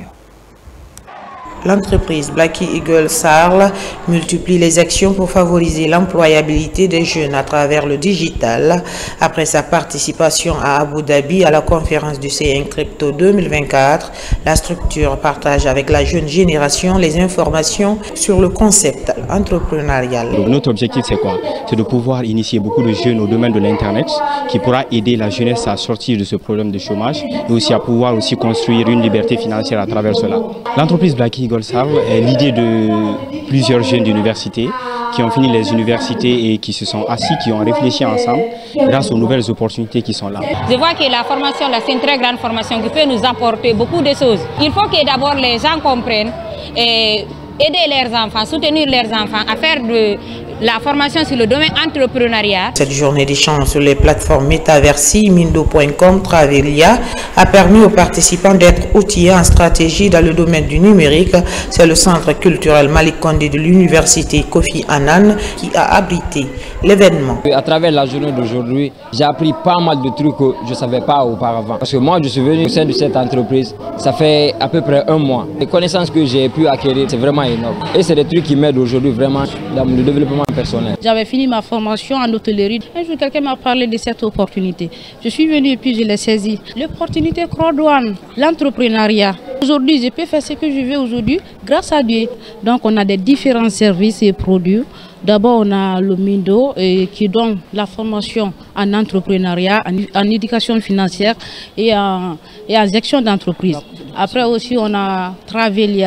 L'entreprise Black Eagle Sarl multiplie les actions pour favoriser l'employabilité des jeunes à travers le digital. Après sa participation à Abu Dhabi à la conférence du C un Crypto deux mille vingt-quatre, la structure partage avec la jeune génération les informations sur le concept entrepreneurial. Donc, notre objectif c'est quoi? C'est de pouvoir initier beaucoup de jeunes au domaine de l'Internet qui pourra aider la jeunesse à sortir de ce problème de chômage et aussi à pouvoir aussi construire une liberté financière à travers cela. L'entreprise Black Eagle Sarl est l'idée de plusieurs jeunes d'université qui ont fini les universités et qui se sont assis, qui ont réfléchi ensemble grâce aux nouvelles opportunités qui sont là. Je vois que la formation, c'est une très grande formation qui peut nous apporter beaucoup de choses. Il faut que d'abord les gens comprennent et aider leurs enfants, soutenir leurs enfants à faire de la formation sur le domaine entrepreneuriat. Cette journée d'échange sur les plateformes Metaversi, Mindo point com, Travelia a permis aux participants d'être outillés en stratégie dans le domaine du numérique. C'est le centre culturel Malik Kondé de l'université Kofi Annan qui a abrité l'événement. À travers la journée d'aujourd'hui, j'ai appris pas mal de trucs que je ne savais pas auparavant. Parce que moi, je suis venu au sein de cette entreprise, ça fait à peu près un mois. Les connaissances que j'ai pu acquérir, c'est vraiment énorme. Et c'est des trucs qui m'aident aujourd'hui vraiment dans le développement personnel. J'avais fini ma formation en hôtellerie. Un jour, quelqu'un m'a parlé de cette opportunité. Je suis venu et puis je l'ai saisi. L'opportunité Croix-Douane, l'entrepreneuriat. Aujourd'hui, je peux faire ce que je veux aujourd'hui grâce à Dieu. Donc, on a des différents services et produits. D'abord, on a le Mindo et qui donne la formation en entrepreneuriat, en, en éducation financière et en, et en gestion d'entreprise. Après aussi, on a Travelia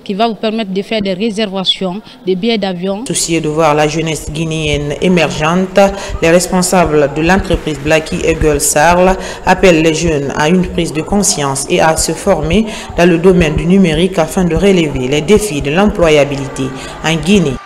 qui va vous permettre de faire des réservations, des billets d'avion. Soucieux de voir la jeunesse guinéenne émergente, les responsables de l'entreprise Blackie Eagle Sarl appellent les jeunes à une prise de conscience et à se former dans le domaine du numérique afin de relever les défis de l'employabilité en Guinée.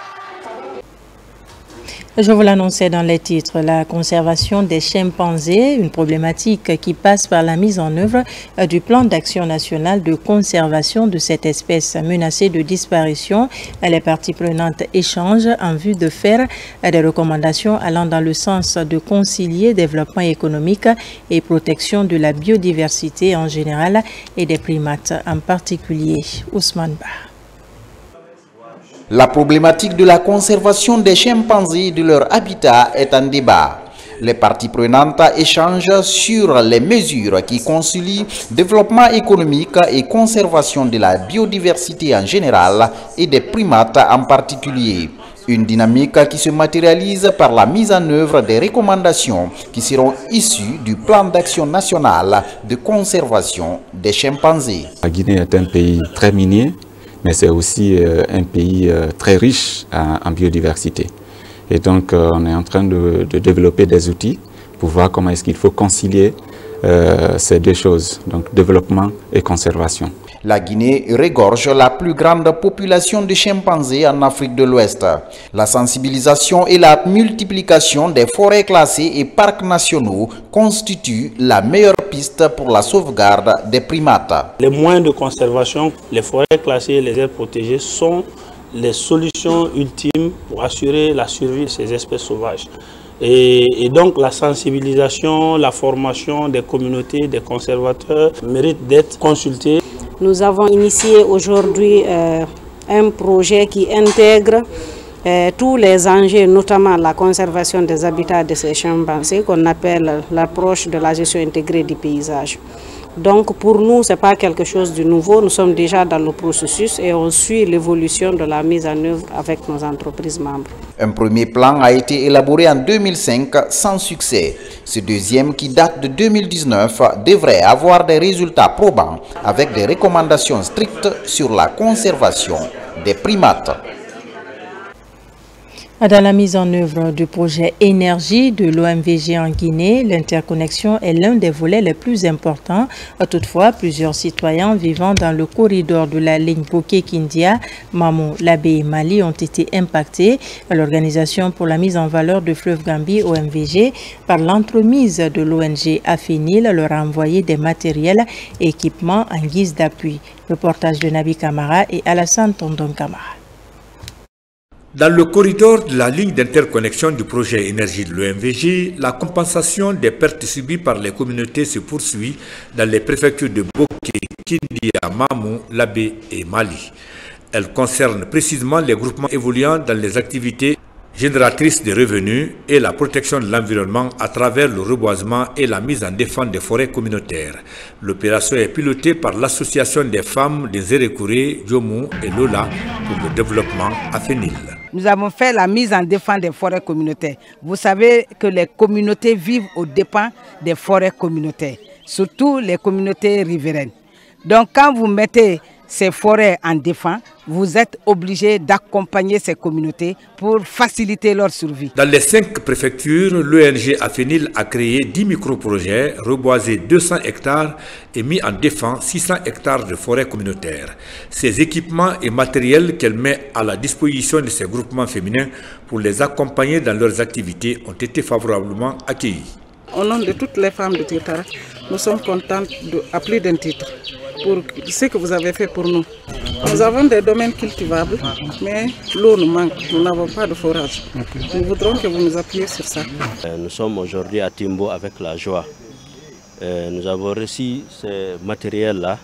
Je vous l'annonçais dans les titres, la conservation des chimpanzés, une problématique qui passe par la mise en œuvre du plan d'action national de conservation de cette espèce menacée de disparition. Les parties prenantes échangent en vue de faire des recommandations allant dans le sens de concilier développement économique et protection de la biodiversité en général et des primates en particulier. Ousmane Ba. La problématique de la conservation des chimpanzés et de leur habitat est en débat. Les parties prenantes échangent sur les mesures qui concilient développement économique et conservation de la biodiversité en général et des primates en particulier. Une dynamique qui se matérialise par la mise en œuvre des recommandations qui seront issues du plan d'action national de conservation des chimpanzés. La Guinée est un pays très minier, mais c'est aussi euh, un pays euh, très riche en, en biodiversité. Et donc, euh, on est en train de, de développer des outils pour voir comment est-ce qu'il faut concilier euh, ces deux choses, donc développement et conservation. La Guinée regorge la plus grande population de chimpanzés en Afrique de l'Ouest. La sensibilisation et la multiplication des forêts classées et parcs nationaux constituent la meilleure piste pour la sauvegarde des primates. Les moyens de conservation, les forêts classées et les aires protégées sont les solutions ultimes pour assurer la survie de ces espèces sauvages. Et, et donc la sensibilisation, la formation des communautés, des conservateurs mérite d'être consultée. Nous avons initié aujourd'hui euh, un projet qui intègre euh, tous les enjeux, notamment la conservation des habitats de ces chimpanzés, qu'on appelle l'approche de la gestion intégrée du paysage. Donc pour nous, ce n'est pas quelque chose de nouveau, nous sommes déjà dans le processus et on suit l'évolution de la mise en œuvre avec nos entreprises membres. Un premier plan a été élaboré en deux mille cinq sans succès. Ce deuxième, qui date de deux mille dix-neuf, devrait avoir des résultats probants avec des recommandations strictes sur la conservation des primates. Dans la mise en œuvre du projet énergie de l'O M V G en Guinée, l'interconnexion est l'un des volets les plus importants. Toutefois, plusieurs citoyens vivant dans le corridor de la ligne Bouquet-Kindia, Mamou, Labé et Mali ont été impactés. L'Organisation pour la mise en valeur de Fleuve Gambie, O M V G, par l'entremise de l'O N G Afenil, leur a envoyé des matériels et équipements en guise d'appui. Reportage de Nabi Kamara et Alassane Tondon Kamara. Dans le corridor de la ligne d'interconnexion du projet énergie de l'O M V G, la compensation des pertes subies par les communautés se poursuit dans les préfectures de Bouquet, Kindia, Mamou, Labé et Mali. Elle concerne précisément les groupements évoluant dans les activités génératrices de revenus et la protection de l'environnement à travers le reboisement et la mise en défense des forêts communautaires. L'opération est pilotée par l'Association des femmes des Erekouré, Djomou et Lola pour le développement Afenil. Nous avons fait la mise en défense des forêts communautaires. Vous savez que les communautés vivent aux dépens des forêts communautaires, surtout les communautés riveraines. Donc quand vous mettez ces forêts en défense, vous êtes obligé d'accompagner ces communautés pour faciliter leur survie. Dans les cinq préfectures, l'O N G Afenil a créé dix micro-projets, reboisé deux cents hectares et mis en défense six cents hectares de forêts communautaires. Ces équipements et matériels qu'elle met à la disposition de ces groupements féminins pour les accompagner dans leurs activités ont été favorablement accueillis. Au nom de toutes les femmes de Titara, nous sommes contents de, à plus d'un titre pour ce que vous avez fait pour nous. Nous avons des domaines cultivables, mais l'eau nous manque, nous n'avons pas de forage. Nous voudrons que vous nous appuyiez sur ça. Nous sommes aujourd'hui à Timbo avec la joie. Nous avons reçu ce matériel-là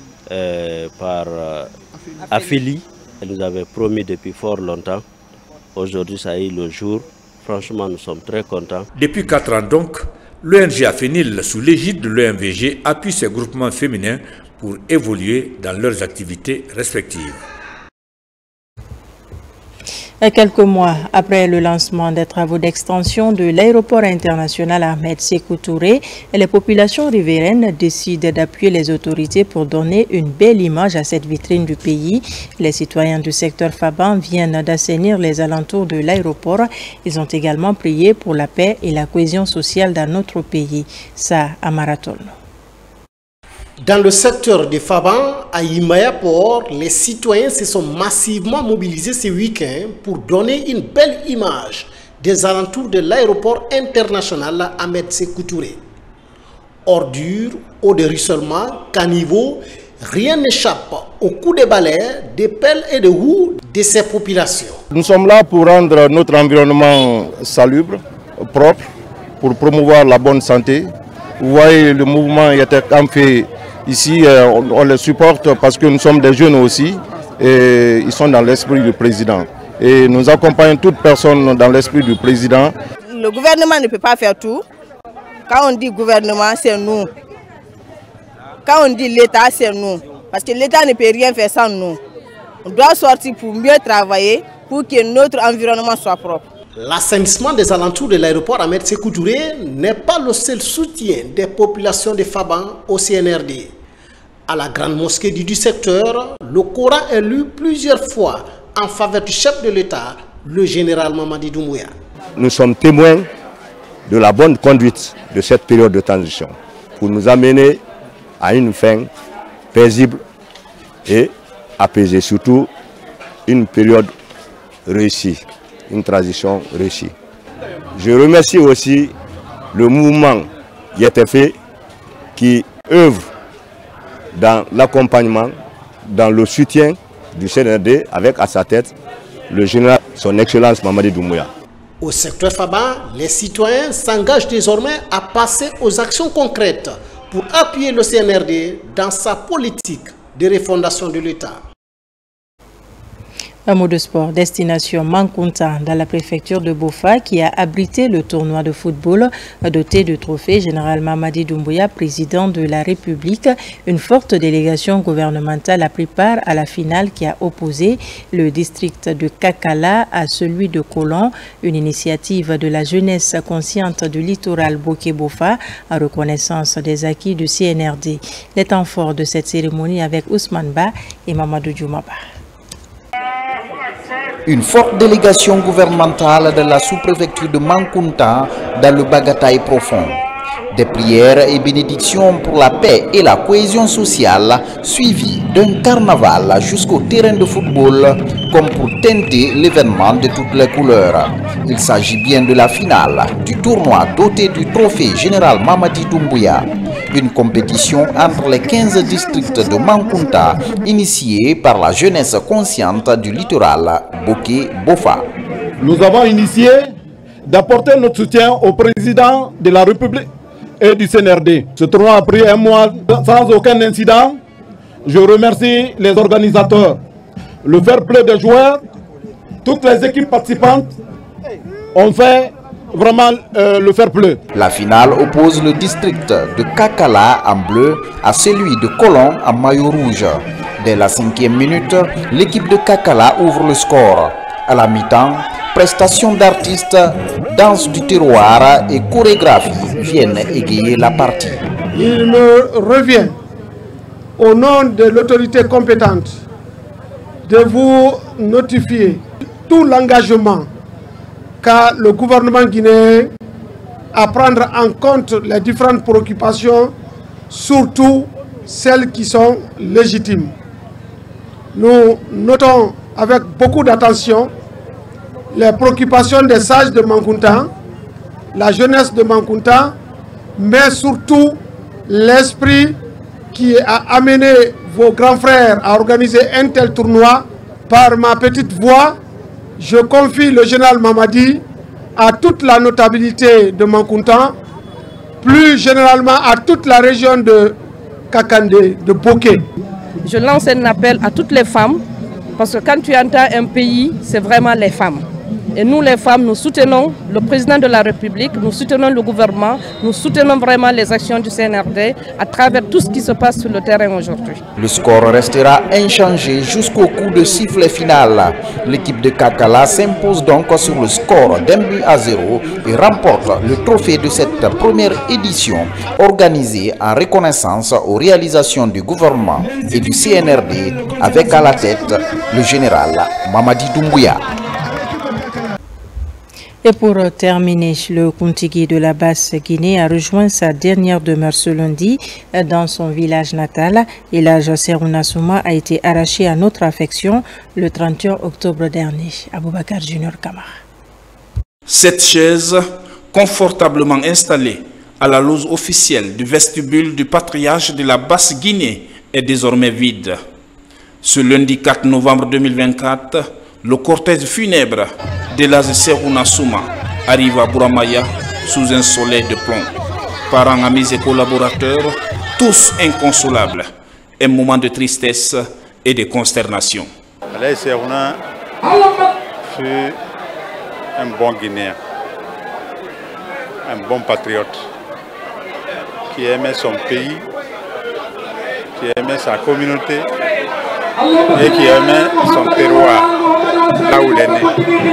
par Afili. Elle nous avait promis depuis fort longtemps. Aujourd'hui, ça y est le jour. Franchement, nous sommes très contents. Depuis quatre ans donc, l'O N G Afenil, sous l'égide de l'O M V G, appuie ces groupements féminins pour évoluer dans leurs activités respectives. Quelques mois après le lancement des travaux d'extension de l'aéroport international Ahmed Sékou Touré, les populations riveraines décident d'appuyer les autorités pour donner une belle image à cette vitrine du pays. Les citoyens du secteur Faban viennent d'assainir les alentours de l'aéroport. Ils ont également prié pour la paix et la cohésion sociale dans notre pays. Ça à Marathon. Dans le secteur de Faban, à Imaya Port, les citoyens se sont massivement mobilisés ce week-end pour donner une belle image des alentours de l'aéroport international Ahmed Sékou Touré. Ordures, eau de ruissellement, caniveaux, rien n'échappe au coup de balai, des pelles et de roues de ces populations. Nous sommes là pour rendre notre environnement salubre, propre, pour promouvoir la bonne santé. Vous voyez, le mouvement Yatek fait ici, on, on le supporte parce que nous sommes des jeunes aussi et ils sont dans l'esprit du président. Et nous accompagnons toute personne dans l'esprit du président. Le gouvernement ne peut pas faire tout. Quand on dit gouvernement, c'est nous. Quand on dit l'État, c'est nous. Parce que l'État ne peut rien faire sans nous. On doit sortir pour mieux travailler, pour que notre environnement soit propre. L'assainissement des alentours de l'aéroport Ahmed Sékou Touré n'est pas le seul soutien des populations de Faban au C N R D. À la grande mosquée du secteur, le Coran est lu plusieurs fois en faveur du chef de l'État, le général Mamadi Doumbouya. Nous sommes témoins de la bonne conduite de cette période de transition pour nous amener à une fin paisible et apaisée, surtout une période réussie. Une transition réussie. Je remercie aussi le mouvement Y T F qui œuvre dans l'accompagnement, dans le soutien du C N R D avec à sa tête le général son Excellence Mamadi Doumbouya. Au secteur Faban, les citoyens s'engagent désormais à passer aux actions concrètes pour appuyer le C N R D dans sa politique de refondation de l'État. Un mot de sport, destination Mankunta dans la préfecture de Bofa qui a abrité le tournoi de football doté de trophées. Général Mamadi Doumbouya, président de la République, une forte délégation gouvernementale a pris part à la finale qui a opposé le district de Kakala à celui de Kolon, une initiative de la jeunesse consciente du littoral Boké-Bofa en reconnaissance des acquis du C N R D. Les temps forts de cette cérémonie avec Ousmane Ba et Mamadou Djoumaba. Une forte délégation gouvernementale de la sous-préfecture de Mankunta dans le Bagataï profond. Des prières et bénédictions pour la paix et la cohésion sociale, suivies d'un carnaval jusqu'au terrain de football, comme pour teinter l'événement de toutes les couleurs. Il s'agit bien de la finale du tournoi doté du trophée général Mamadi Doumbouya. Une compétition entre les quinze districts de Mankunta, initiée par la jeunesse consciente du littoral Boké-Bofa. Nous avons initié d'apporter notre soutien au président de la République et du C N R D. Ce tournoi a pris un mois sans aucun incident. Je remercie les organisateurs, le fair play des joueurs, toutes les équipes participantes ont fait vraiment euh, le fair play. La finale oppose le district de Kakala en bleu à celui de Kolon en maillot rouge. Dès la cinquième minute, l'équipe de Kakala ouvre le score. À la mi-temps, prestations d'artistes, danse du terroir et chorégraphie viennent égayer la partie. Il me revient, au nom de l'autorité compétente, de vous notifier tout l'engagement qu'a le gouvernement guinéen à prendre en compte les différentes préoccupations, surtout celles qui sont légitimes. Nous notons avec beaucoup d'attention les préoccupations des sages de Mankunta, la jeunesse de Mankunta, mais surtout l'esprit qui a amené vos grands frères à organiser un tel tournoi. Par ma petite voix, je confie le général Mamadi à toute la notabilité de Mankunta, plus généralement à toute la région de Kakandé, de Boké. Je lance un appel à toutes les femmes, parce que quand tu entends un pays, c'est vraiment les femmes. Et nous les femmes, nous soutenons le président de la République, nous soutenons le gouvernement, nous soutenons vraiment les actions du C N R D à travers tout ce qui se passe sur le terrain aujourd'hui. Le score restera inchangé jusqu'au coup de sifflet final. L'équipe de Kakala s'impose donc sur le score d'un but à zéro et remporte le trophée de cette première édition organisée en reconnaissance aux réalisations du gouvernement et du C N R D avec à la tête le général Mamadi Doumbouya. Et pour terminer, le Kuntigi de la Basse-Guinée a rejoint sa dernière demeure ce lundi dans son village natal. Et l'âge Serouna Souma a été arraché à notre affection le trente et un octobre dernier. Aboubakar Junior Kamara. Cette chaise, confortablement installée à la loge officielle du vestibule du patriarche de la Basse-Guinée, est désormais vide. Ce lundi quatre novembre deux mille vingt-quatre, le cortège funèbre de l'âge Serouna Souma arrive à Bouramaya sous un soleil de plomb. Parents, amis et collaborateurs, tous inconsolables. Un moment de tristesse et de consternation. Alain Serouna fut un bon Guinéen, un bon patriote, qui aimait son pays, qui aimait sa communauté et qui aimait son terroir, là où il est né.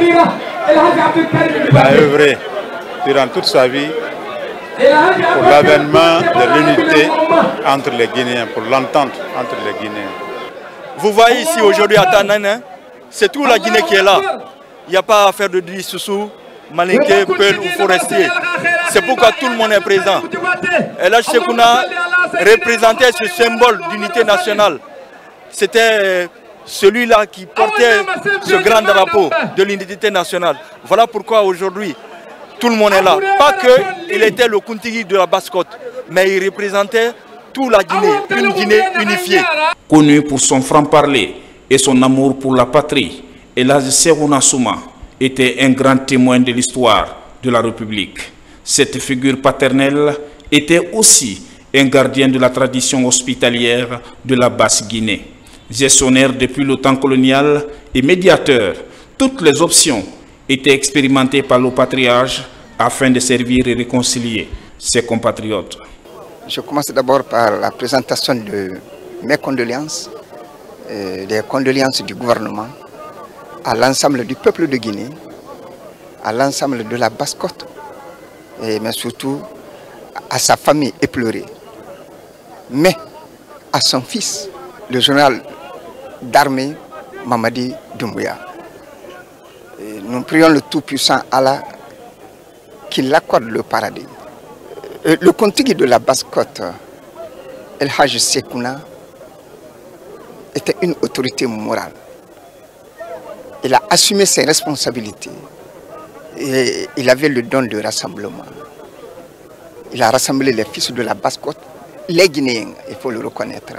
Il a œuvré durant toute sa vie pour l'avènement de l'unité entre les Guinéens, pour l'entente entre les Guinéens. Vous voyez ici aujourd'hui à Tanane, c'est toute la Guinée qui est là. Il n'y a pas à faire de Dissoussou, Malinké, Peul ou Forestier. C'est pourquoi tout le monde est présent. Et là, Sekouna représentait ce symbole d'unité nationale. C'était celui-là qui portait ce grand drapeau de l'unité nationale. Voilà pourquoi aujourd'hui, tout le monde est là. Pas qu'il était le Kuntigi de la Basse-Côte, mais il représentait toute la Guinée, une Guinée unifiée. Connu pour son franc-parler et son amour pour la patrie, Elhadji Serouna Souma était un grand témoin de l'histoire de la République. Cette figure paternelle était aussi un gardien de la tradition hospitalière de la Basse-Guinée. Gestionnaire depuis le temps colonial et médiateur, toutes les options étaient expérimentées par le patriarche afin de servir et réconcilier ses compatriotes. Je commence d'abord par la présentation de mes condoléances, euh, des condoléances du gouvernement à l'ensemble du peuple de Guinée, à l'ensemble de la Basse-Côte, mais surtout à sa famille éplorée, mais à son fils, le général d'armée Mamadi Doumbouya. Et nous prions le Tout-Puissant Allah qu'il accorde le paradis. Et le Kuntigi de la Basse-Côte, Elhadji Sekouna, était une autorité morale. Il a assumé ses responsabilités et il avait le don de rassemblement. Il a rassemblé les fils de la Basse-Côte, les Guinéens, il faut le reconnaître.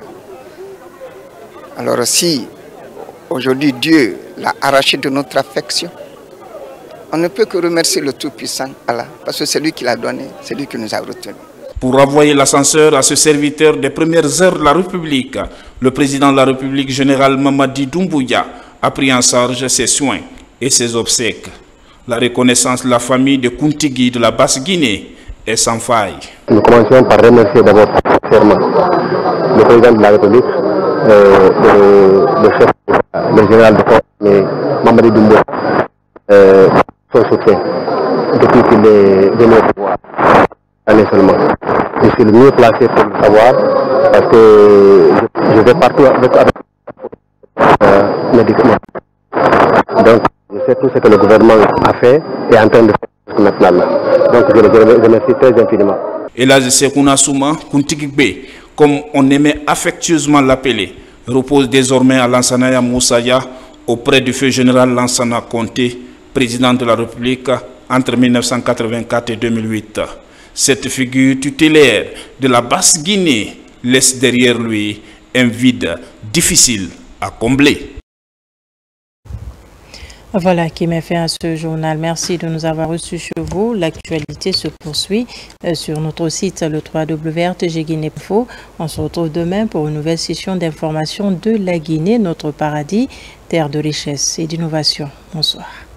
Alors si aujourd'hui Dieu l'a arraché de notre affection, on ne peut que remercier le Tout-Puissant Allah, parce que c'est lui qui l'a donné, c'est lui qui nous a retenus. Pour envoyer l'ascenseur à ce serviteur des premières heures de la République, le président de la République, général Mamadi Doumbouya, a pris en charge ses soins et ses obsèques. La reconnaissance de la famille de Kuntigi de la Basse-Guinée est sans faille. Nous commençons par remercier d'abord sincèrement le président de la République, euh, le, le chef, le général de corps, Mamadi Doumbouya, euh, son soutien depuis qu'il est venu au pouvoir, année seulement. Je suis le mieux placé pour le savoir parce que je, je vais partout avec, avec euh, médicaments. Donc, je sais tout ce que le gouvernement a fait et est en train de faire maintenant. Donc, je le remercie très infiniment. Elhadji Serouna Souma, Kuntigi B, comme on aimait affectueusement l'appeler, repose désormais à Lansana Moussaya auprès du feu général Lansana Conté, président de la République entre mille neuf cent quatre-vingt-quatre et deux mille huit. Cette figure tutélaire de la Basse-Guinée laisse derrière lui un vide difficile à combler. Voilà qui met fin à ce journal. Merci de nous avoir reçus chez vous. L'actualité se poursuit sur notre site le w w w point r t g guinée point info. On se retrouve demain pour une nouvelle session d'information de la Guinée, notre paradis, terre de richesse et d'innovation. Bonsoir.